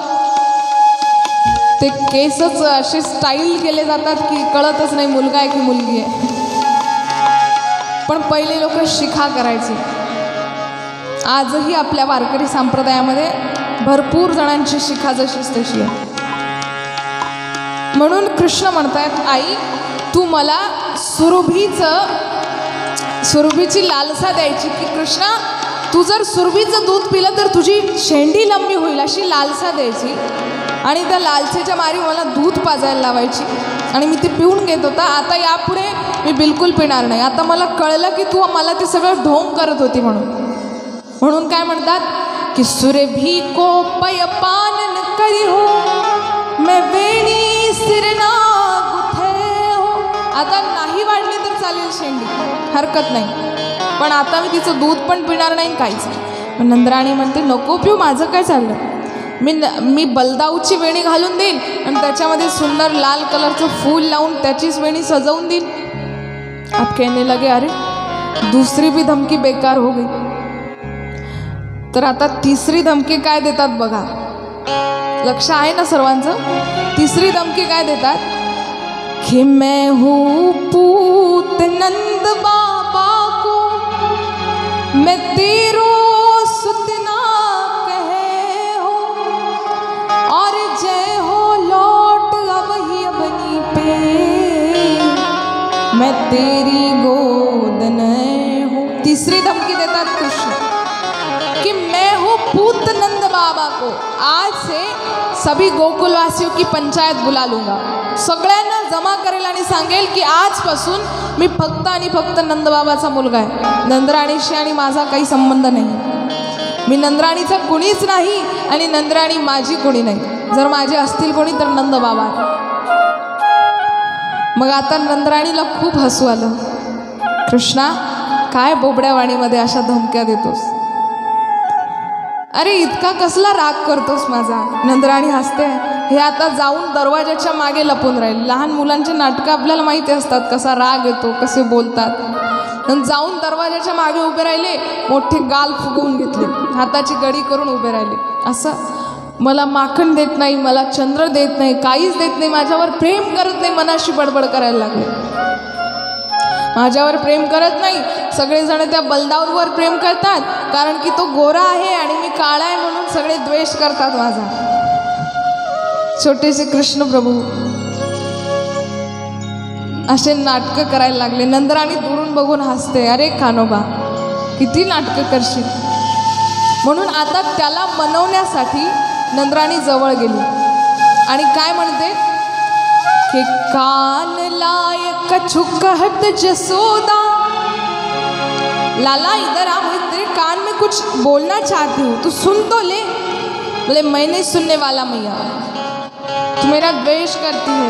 ते केसच असे स्टाईल केले जातात की कळतच नाही मुलगा आहे की मुलगी आहे. पण पहिले लोक शिखा करायचे. आजही आपल्या वारकरी संप्रदायामध्ये भरपूर जणांची शिखा जशीच तशी आहे. म्हणून कृष्ण म्हणतायत, आई तू मला सुरभीची लालसा द्यायची की कृष्णा तू जर सुरभीचं दूध पिलं तर तुझी शेंडी लंबी होईल अशी लालसा द्यायची आणि त्या लालसेच्या मारी मला दूध पाजायला लावायची आणि मी ते पिऊन घेत होता. आता यापुढे मी बिलकुल पिणार नाही. आता मला कळलं की तू मला ते सगळं ढोंग करत होती म्हणून काय म्हणतात की सुरभी को पय पानन करी हो मैं वेणी सिरना गुथे हो. आता नाही वाढली तर चालेल शेंडी, हरकत नाही, पण आता मी तिचं दूध पण पिणार नाही काहीच नाही. नंदराणी म्हणते नको पिऊ, माझं काय चाललं, मी बलदाऊची वेणी घालून देईन आणि त्याच्यामध्ये सुंदर लाल कलरचं फूल लावून त्याचीच वेणी सजवून देईन. आप कहने लगे अरे दूसरी भी धमकी बेकार हो गई. तर आता तिसरी धमकी काय देतात बघा, लक्ष आहे ना सर्वांचं. तिसरी धमकी काय देतात कि मैं हूँ पूत नंद बाबा को मैं तेरो सुतना कहे हो और जय हो लौट अवही अवनी पे मैं तेरी गोद नए हूँ. तीसरी धमकी देतात कृष्ण कि मैं हूँ पूत नंद बाबा को, आज से सभी गोकुलवासियों की पंचायत बुला लूँगा, सगळ्यांना जमा करेल आणि सांगेल की आजपासून मी फक्त आणि फक्त नंदबाबाचा मुलगा आहे, नंदराणीशी आणि माझा काही संबंध नाही. मी नंदराणीचा कुणीच नाही आणि नंदराणी माझी कुणी नाही, जर माझे असतील कोणी तर नंदबाबा. मग आता नंदराणीला खूप हसू आलं. कृष्णा काय बोबड्या वाणीमध्ये अशा धमक्या देतोस, अरे इतका कसला राग करतोस माझा. नंदराणी हसते. हे आता जाऊन दरवाजाच्या मागे लपून राहील. लहान मुलांचे नाटकं आपल्याला माहिती असतात, कसा राग येतो, कसे बोलतात. जाऊन दरवाजाच्या मागे उभे राहिले, मोठे गाल फुगवून घेतले, हाताची गडी करून उभे राहिले. असं मला माखण देत नाही, मला चंद्र देत नाही, काहीच देत नाही, माझ्यावर प्रेम करत नाही, मनाशी बडबड करायला लागले. माझ्यावर प्रेम करत नाही, सगळेजण त्या बलदाऊवर प्रेम करतात कारण की तो गोरा आहे आणि मी काळा आहे म्हणून सगळे द्वेष करतात माझा. छोटेसे कृष्ण प्रभू असे नाटकं करायला लागले. नंदराणी दुरून बघून हसते, अरे कान्होबा किती नाटकं करशील. म्हणून आता त्याला मनवण्यासाठी नंदराणी जवळ गेली आणि काय म्हणते कि कान लाए कछु कहत जसोदा, लाला इधर आ, मुझे तेरे कान में कुछ बोलना चाहती हूँ, तू सुन तो ले. बोले मैं नहीं सुनने वाला मैया, तू मेरा द्वेष करती है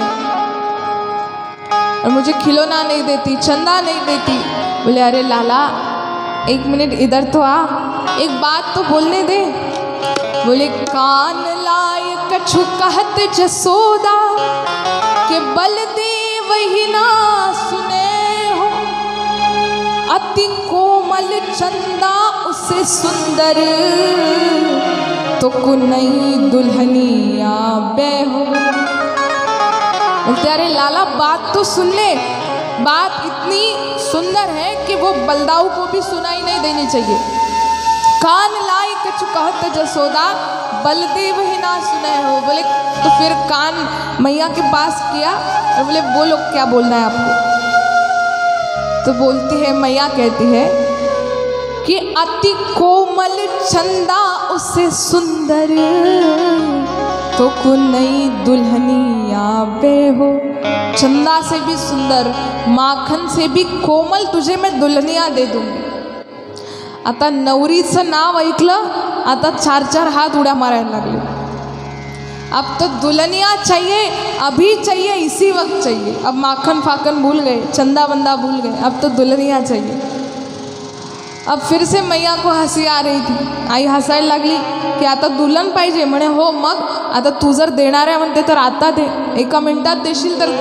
और मुझे खिलौना नहीं देती, चंदा नहीं देती. बोले अरे लाला एक मिनट इधर तो आ, एक बात तो बोलने दे. बोले कान लाए कछु कहत जसोदा के बलदेव ही ना सुने हो, अति कोमल चंदा उसे सुंदर तो कुनई दुल्हनिया बेहो. बोलते अरे लाला बात तो सुन ले, बात इतनी सुंदर है कि वो बलदाऊ को भी सुनाई नहीं देनी चाहिए. कान लाई कछु कहत जसोदा बलदेव ही ना सुने हो. बोले तो फिर कान मैया के पास किया और बोले बोलो क्या बोलना है आपको. तो बोलती है मैया, कहती है कि अति कोमल चंदा उसे सुंदर तो कुनई दुल्हनिया बेहो. चंदा से भी सुंदर, माखन से भी कोमल तुझे मैं दुल्हनिया दे दूंगी. आता नवरीचं नाव ऐकलं, आता 4-4 हात उड्या मारायला लागले. अब तो दुल्हनिया चाहिए, अभी चाहिए, इसी वक्त चाहिए. अब माखन फाखन भूल गए, चंदा बंदा भूल गए, अब तो दुल्हनिया चाहिए. अब फिर से मैया को हंसी आ रही थी. आई हसायला लागली की आता दुल्हन पाहिजे. म्हणे हो मग आता तू जर देणार आहे म्हणते तर आता दे, 1 मिनिटात देशील तर दे.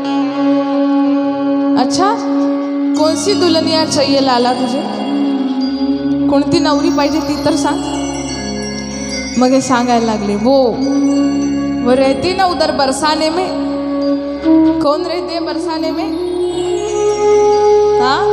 अच्छा कोणसी दुल्हनिया चाहिए लाला तुझे, कोणती नवरी पाहिजे ती तर सांग. मग हे सांगायला लागले, वो रहती ना उधर बरसाने में. कौन रहते हैं बरसाने में? हाँ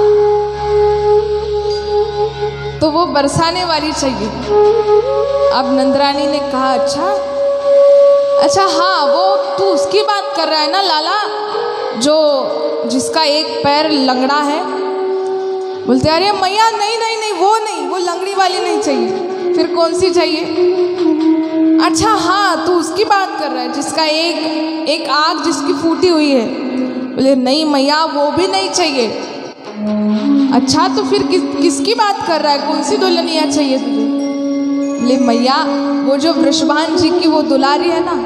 तो वो बरसाने वाली चाहिए. अब नंदरानी ने कहा अच्छा हाँ वो तू उसकी बात कर रहा है ना लाला, जो जिसका एक पैर लंगड़ा है? बोलते अरे मैया नहीं नहीं नहीं, वो लंगड़ी वाली नहीं चाहिए। फिर कौन सी चाहिए? अच्छा हाँ, तू उसकी बात कर रहा है जिसका एक आँख जिसकी फूटी हुई है। बोले नहीं मैया, वो भी नहीं चाहिए। अच्छा तो फिर किसकी बात कर रहा है? कौन सी दुल्हनिया चाहिए तुझे? बोले मैया, वो जो वृषभान जी की वो दुलारी है ना।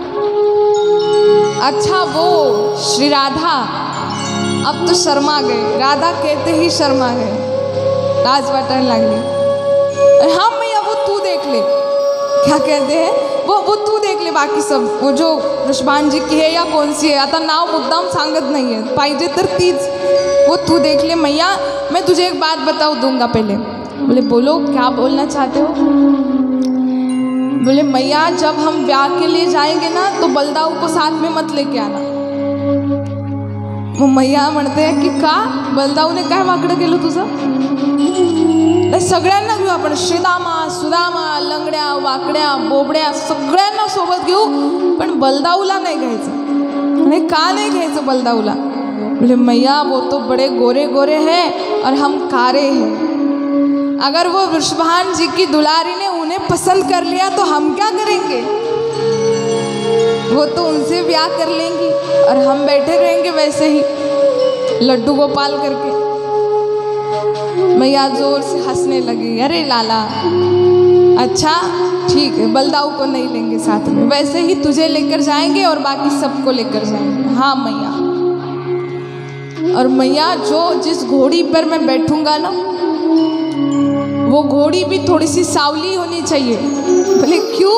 अच्छा वो श्री राधा। अब तो शर्मा गए, राधा कहते ही शर्मा गए, लाज वाटने लगली। हाँ मैया, वो तू देख ले। क्या कहते हैं? वो तू देख ले, बाकी सब वो जो वृषभान जी की है या कौन सी है, आता नाव मुद्दाम सांगत नाही आहे, पाहिजे तर तीच, वो तू देख ले। मैया मैं तुझे एक बात बताऊ दूंगा पहले। बोले बोलो, क्या बोलना चाहते हो? बोले मैया, जब हम ब्याह के लिए जाएंगे ना तो बलदाऊ को साथ में मत लेके आना। मग मैया म्हणते की का? बलदाऊने काय वाकडं केलं तुझं? सगळ्यांना घेऊ आपण, श्रीदामा सुदामा, लंगड्या वाकड्या बोबड्या सगळ्यांना सोबत घेऊ, पण बलदाऊला नाही घ्यायचं। आणि का नाही घ्यायचं बलदाऊला? बोले मैया, वो तो बड़े गोरे गोरे हैं और हम कारे हैं। अगर वो वृषभान जी की दुलारी ने उन्हें पसंद कर लिया तो हम क्या करेंगे? वो तो उनसे ब्याह कर लेंगी और हम बैठे रहेंगे वैसे ही लड्डू गोपाल करके। मैया जोर से हंसने लगी। अरे लाला, अच्छा ठीक है, बलदाऊ को नहीं लेंगे साथ में, वैसे ही तुझे लेकर जाएंगे और बाकी सबको लेकर जाएंगे। हाँ मैया। और मैया, जो जिस घोड़ी पर मैं बैठूंगा ना, वो घोड़ी भी थोड़ी सी सावली होनी चाहिए। बोले क्यों?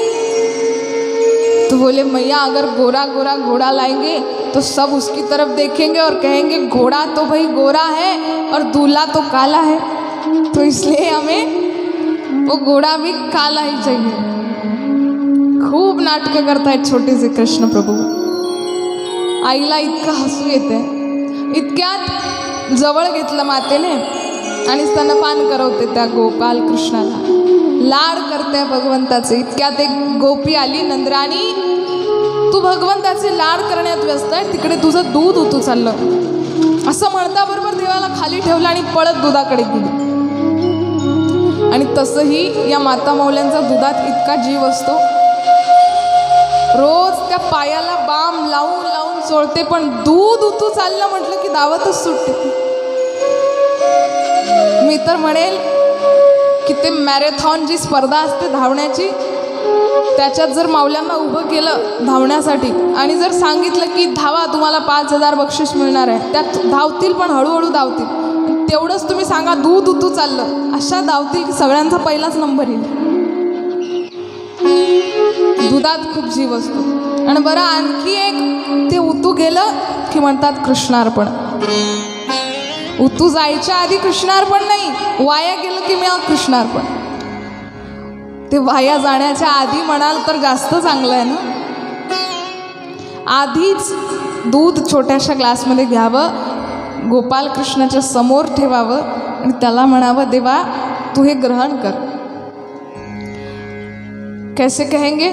तो बोले मैया, अगर गोरा गोरा घोड़ा लाएंगे तो सब उसकी तरफ देखेंगे और कहेंगे घोड़ा तो भाई गोरा है और दूल्हा तो काला है, तो इसलिए हमें वो घोड़ा भी काला ही चाहिए। खूप नाटकं करतायत छोटे से कृष्ण प्रभू। आईला इतकं हसू येते। इतक्यात जवळ घेतलं मातेने आणि स्तनपान करवते त्या गोपाल कृष्णाला, लाड करते भगवंताचे। इतक्यात एक गोपी आली, नंद्राणी तू भगवंताचे लाड करण्यात व्यस्त आहे, तिकडे तुझं दूध उतू चाललं। असं म्हणता बरोबर देवाला खाली ठेवलं आणि पळत दुधाकडे गेली। आणि तसंही या माता मौल्यांचा दुधात इतका जीव असतो, रोज त्या पायाला बाम लावून लावून चोळते, पण दूध उतू चाललं म्हटलं की दावतच सुटते। मी तर म्हणेल की ते मॅरेथॉन जी स्पर्धा असते धावण्याची, त्याच्यात जर माऊल्यांना उभं केलं धावण्यासाठी आणि जर सांगितलं की धावा, तुम्हाला 5,000 बक्षीस मिळणार आहे, त्यात धावतील, पण हळूहळू धावतील। तेवढंच तुम्ही सांगा दूध उतू चाललं, अशा धावतील की सगळ्यांचा पहिलाच नंबर येईल। दुधात खूप जीव असतो। आणि बरं आणखी एक, ते उतू गेलं की म्हणतात कृष्णार्पण। उतू जायच्या आधी कृष्णार्पण नाही, वाया गेलं की मी कृष्णार्पण। ते वाया जाण्याच्या आधी म्हणाल तर जास्त चांगलं आहे ना। आधीच दूध छोट्याशा ग्लासमध्ये घ्यावं, गोपाल कृष्णाच्या समोर ठेवावं आणि त्याला म्हणावं देवा तू हे ग्रहण कर। कैसे कहेंगे?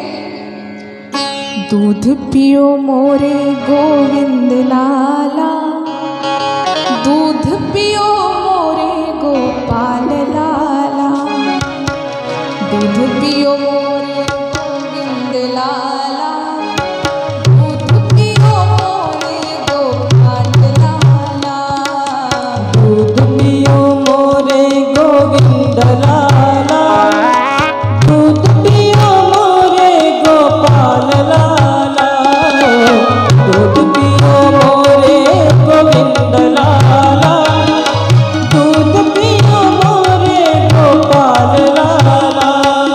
दूध पियो मोरे गोविंद लाला, दूध पियो मोरे गोपाल लाला, दूध पियो मोरे गोविंद लाला, दूध पियो मोरे गोपाल लाला, दूध पियो मोरे गोविंद लाला, दूध पियो मोरे गोपाल लाला, दूध पियो मोरे गोविंद लाला, दूध पियो मोरे गोपाल लाला।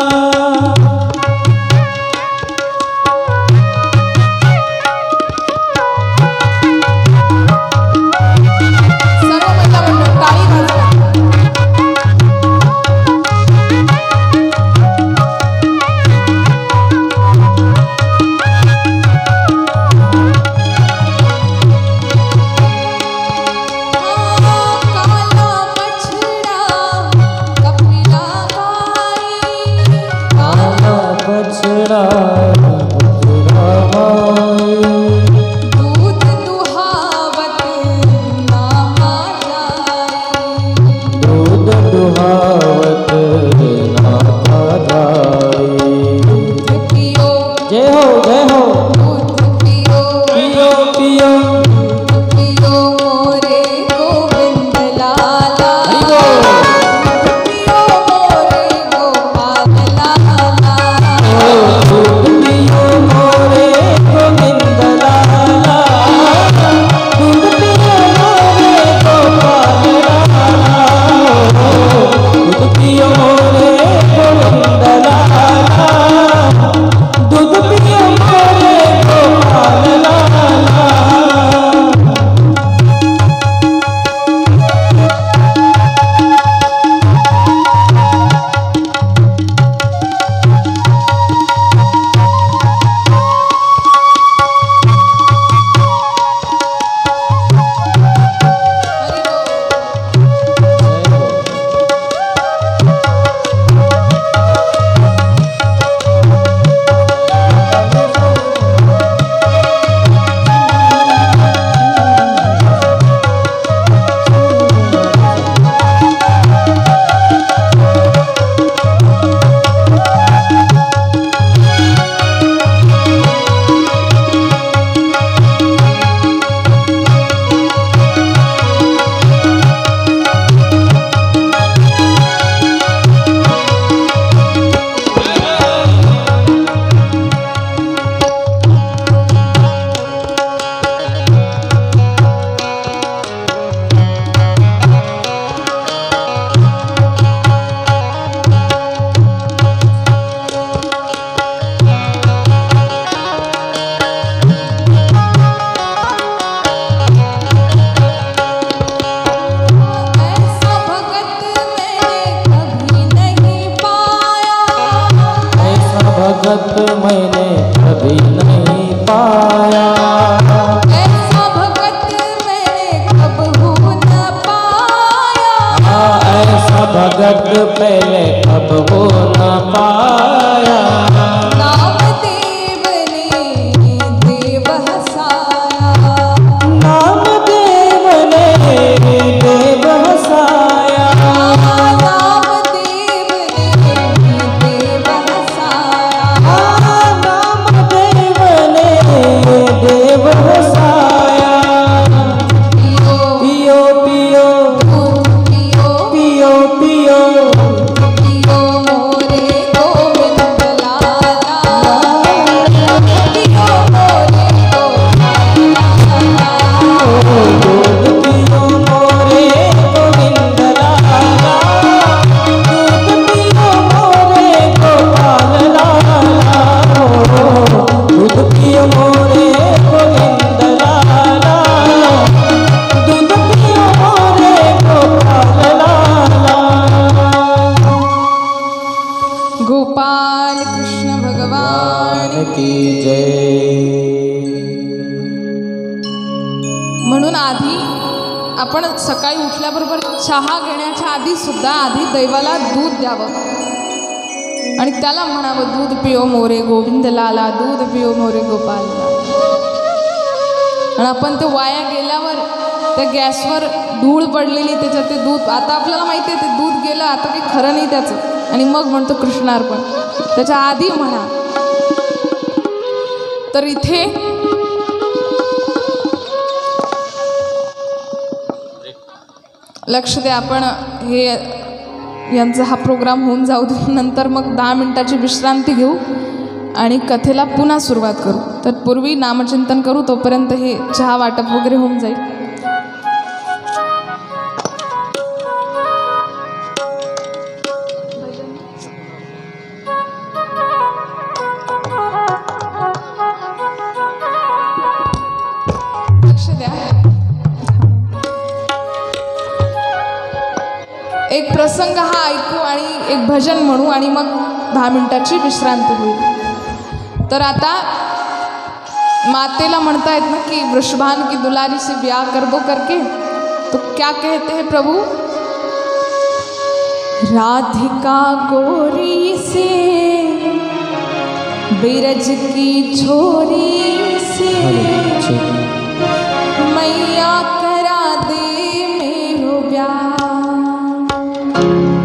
सर्व महिला मंडळ टाळी वाजवा। काला बछड़ा कपिला गाई, काला बछड़ा बछड़ा सुहावत नाथा जाए। पियो जय हो जय हो। दूध पियो पियो पियो पियो मोरे गोविंद लाला। पियो मोरे गोपाल लाला। दूध पियो मोरे गोविंद लाला। दूध पियो मोरे गोपाल लाला। दूध पियो मोरे गोविंद लाला। दूध पियो मोरे गोपाल लाला। ऐसा भगत मैंने कभी नहीं पाया। ऐसा भगत मैंने कभी नहीं पाया। ऐसा भगत मैंने कबहू न पाया। ऐसा भगत पहले कब हो न पाया। नाम देव ने देव हसाया। नाम देव ने देव हसाया। नाम देव ने देव हसाया। नाम देव ने देव हसाया। पियो पियो पियो दूध पियो पियो पियो पियो मोरे गोविंद लाला। पियो मोरे गोपाल लाला। दूध पियो मोरे गोविंद लाला। दूध पियो मोरे गोपाल लाला। दूध पियो मोरे गोविंद लाला। दूध पियो मोरे गोपाल लाला। गोपाल कृष्ण भगवान की जय। म्हणून आधी आपण सकाळी उठल्याबरोबर चहा घेण्याच्या आधी सुद्धा आधी दैवाला दूध द्यावं आणि त्याला म्हणावं दूध पिओ मोरे गोविंद लाला, दूध पिओ मोरे गोपाल लाला. आणि आपण ते वाया गेल्यावर त्या गॅसवर धूळ पडलेली त्याच्यात ते दूध, आता आपल्याला माहिती आहे ते दूध गेलं, आता काही खरं नाही त्याचं, आणि मग म्हणतो कृष्णार्पण. त्याच्या आधी म्हणा. तर इथे लक्ष द्या. आपण हे यांचा हा प्रोग्राम होऊन जाऊ दे, नंतर मग 10 मिनिटाची विश्रांती घेऊ आणि कथेला पुन्हा सुरुवात करू. तर पूर्वी नामचिंतन करू, तोपर्यंत हे चहा वाटप वगैरे होऊन जाईल. लक्ष द्या. एक प्रसंग हा ऐकू आणि एक भजन म्हणू आणि मग 10 मिनिटाची विश्रांती होईल. तर आता मातेला म्हणतायत ना की वृषभान की दुलारी से ब्याह कर दो करके, तो क्या कहते हैं प्रभु? राधिका गोरी से बिरज की छोरी से मैया करा दे मेरो ब्याह.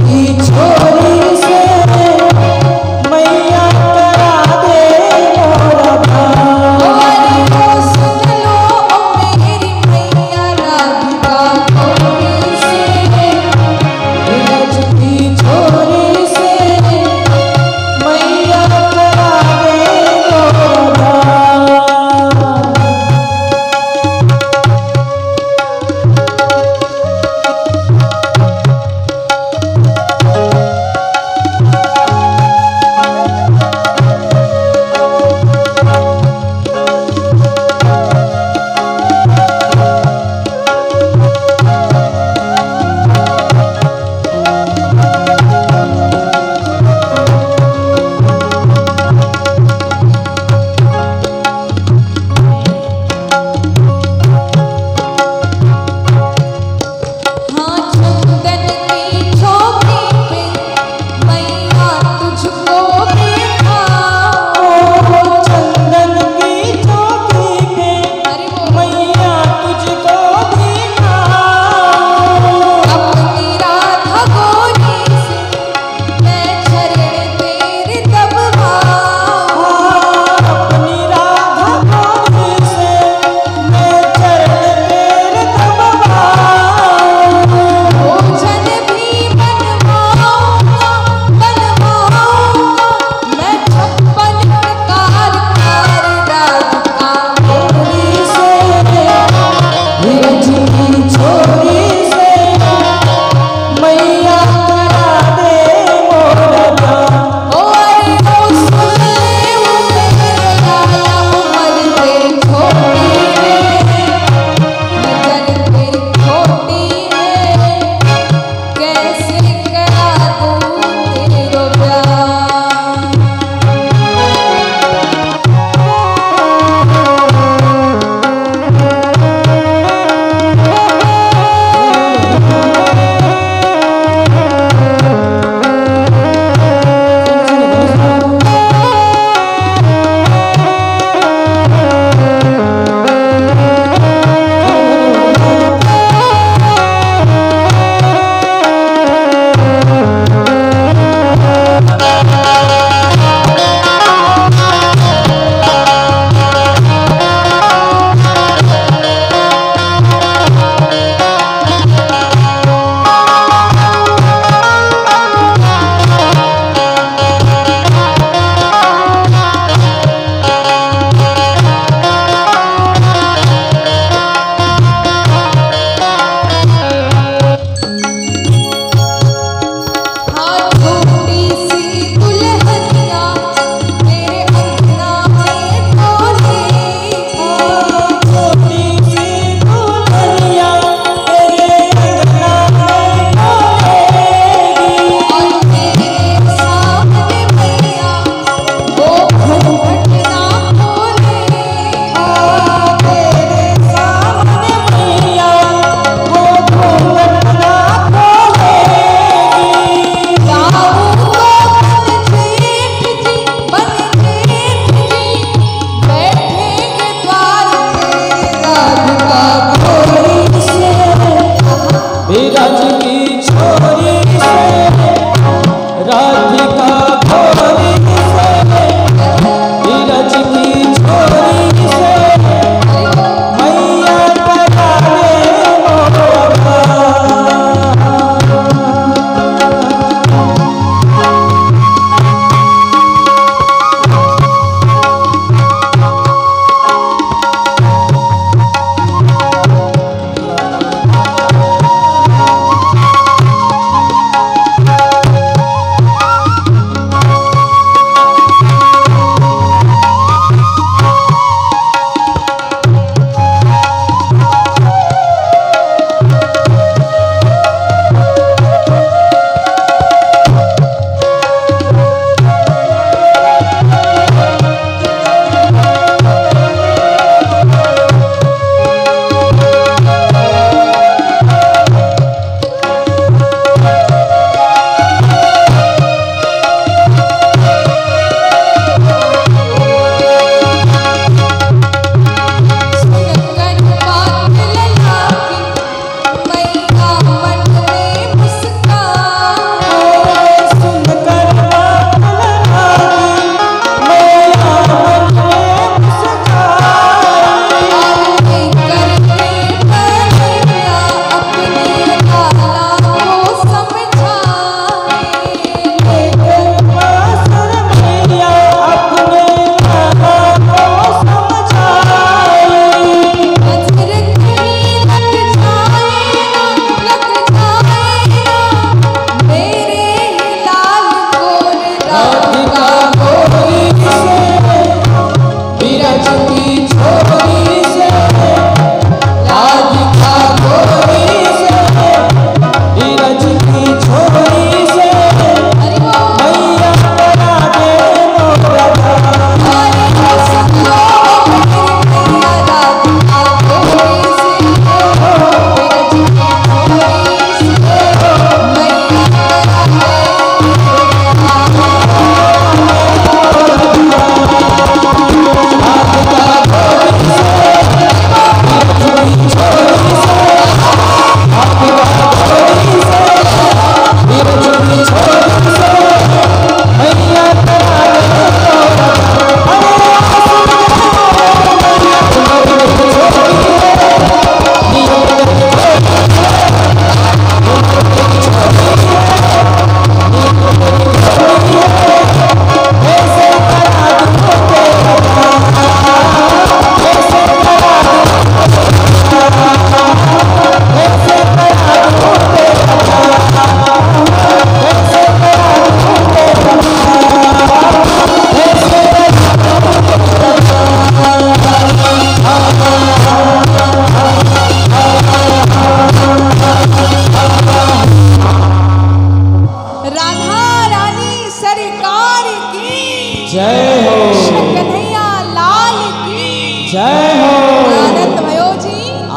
की छोरी से मैया करा दे मोरा भाव। सुन लो मेरी मैया राधिका गोरी से, ब्रज की छोरी से मैया करा दे मोरा भाव।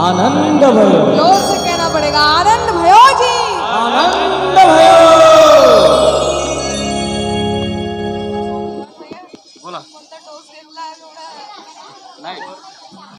आनंद भयो, जोर से कहना पड़ेगा, आनंद भयो जी, आनंद भयो।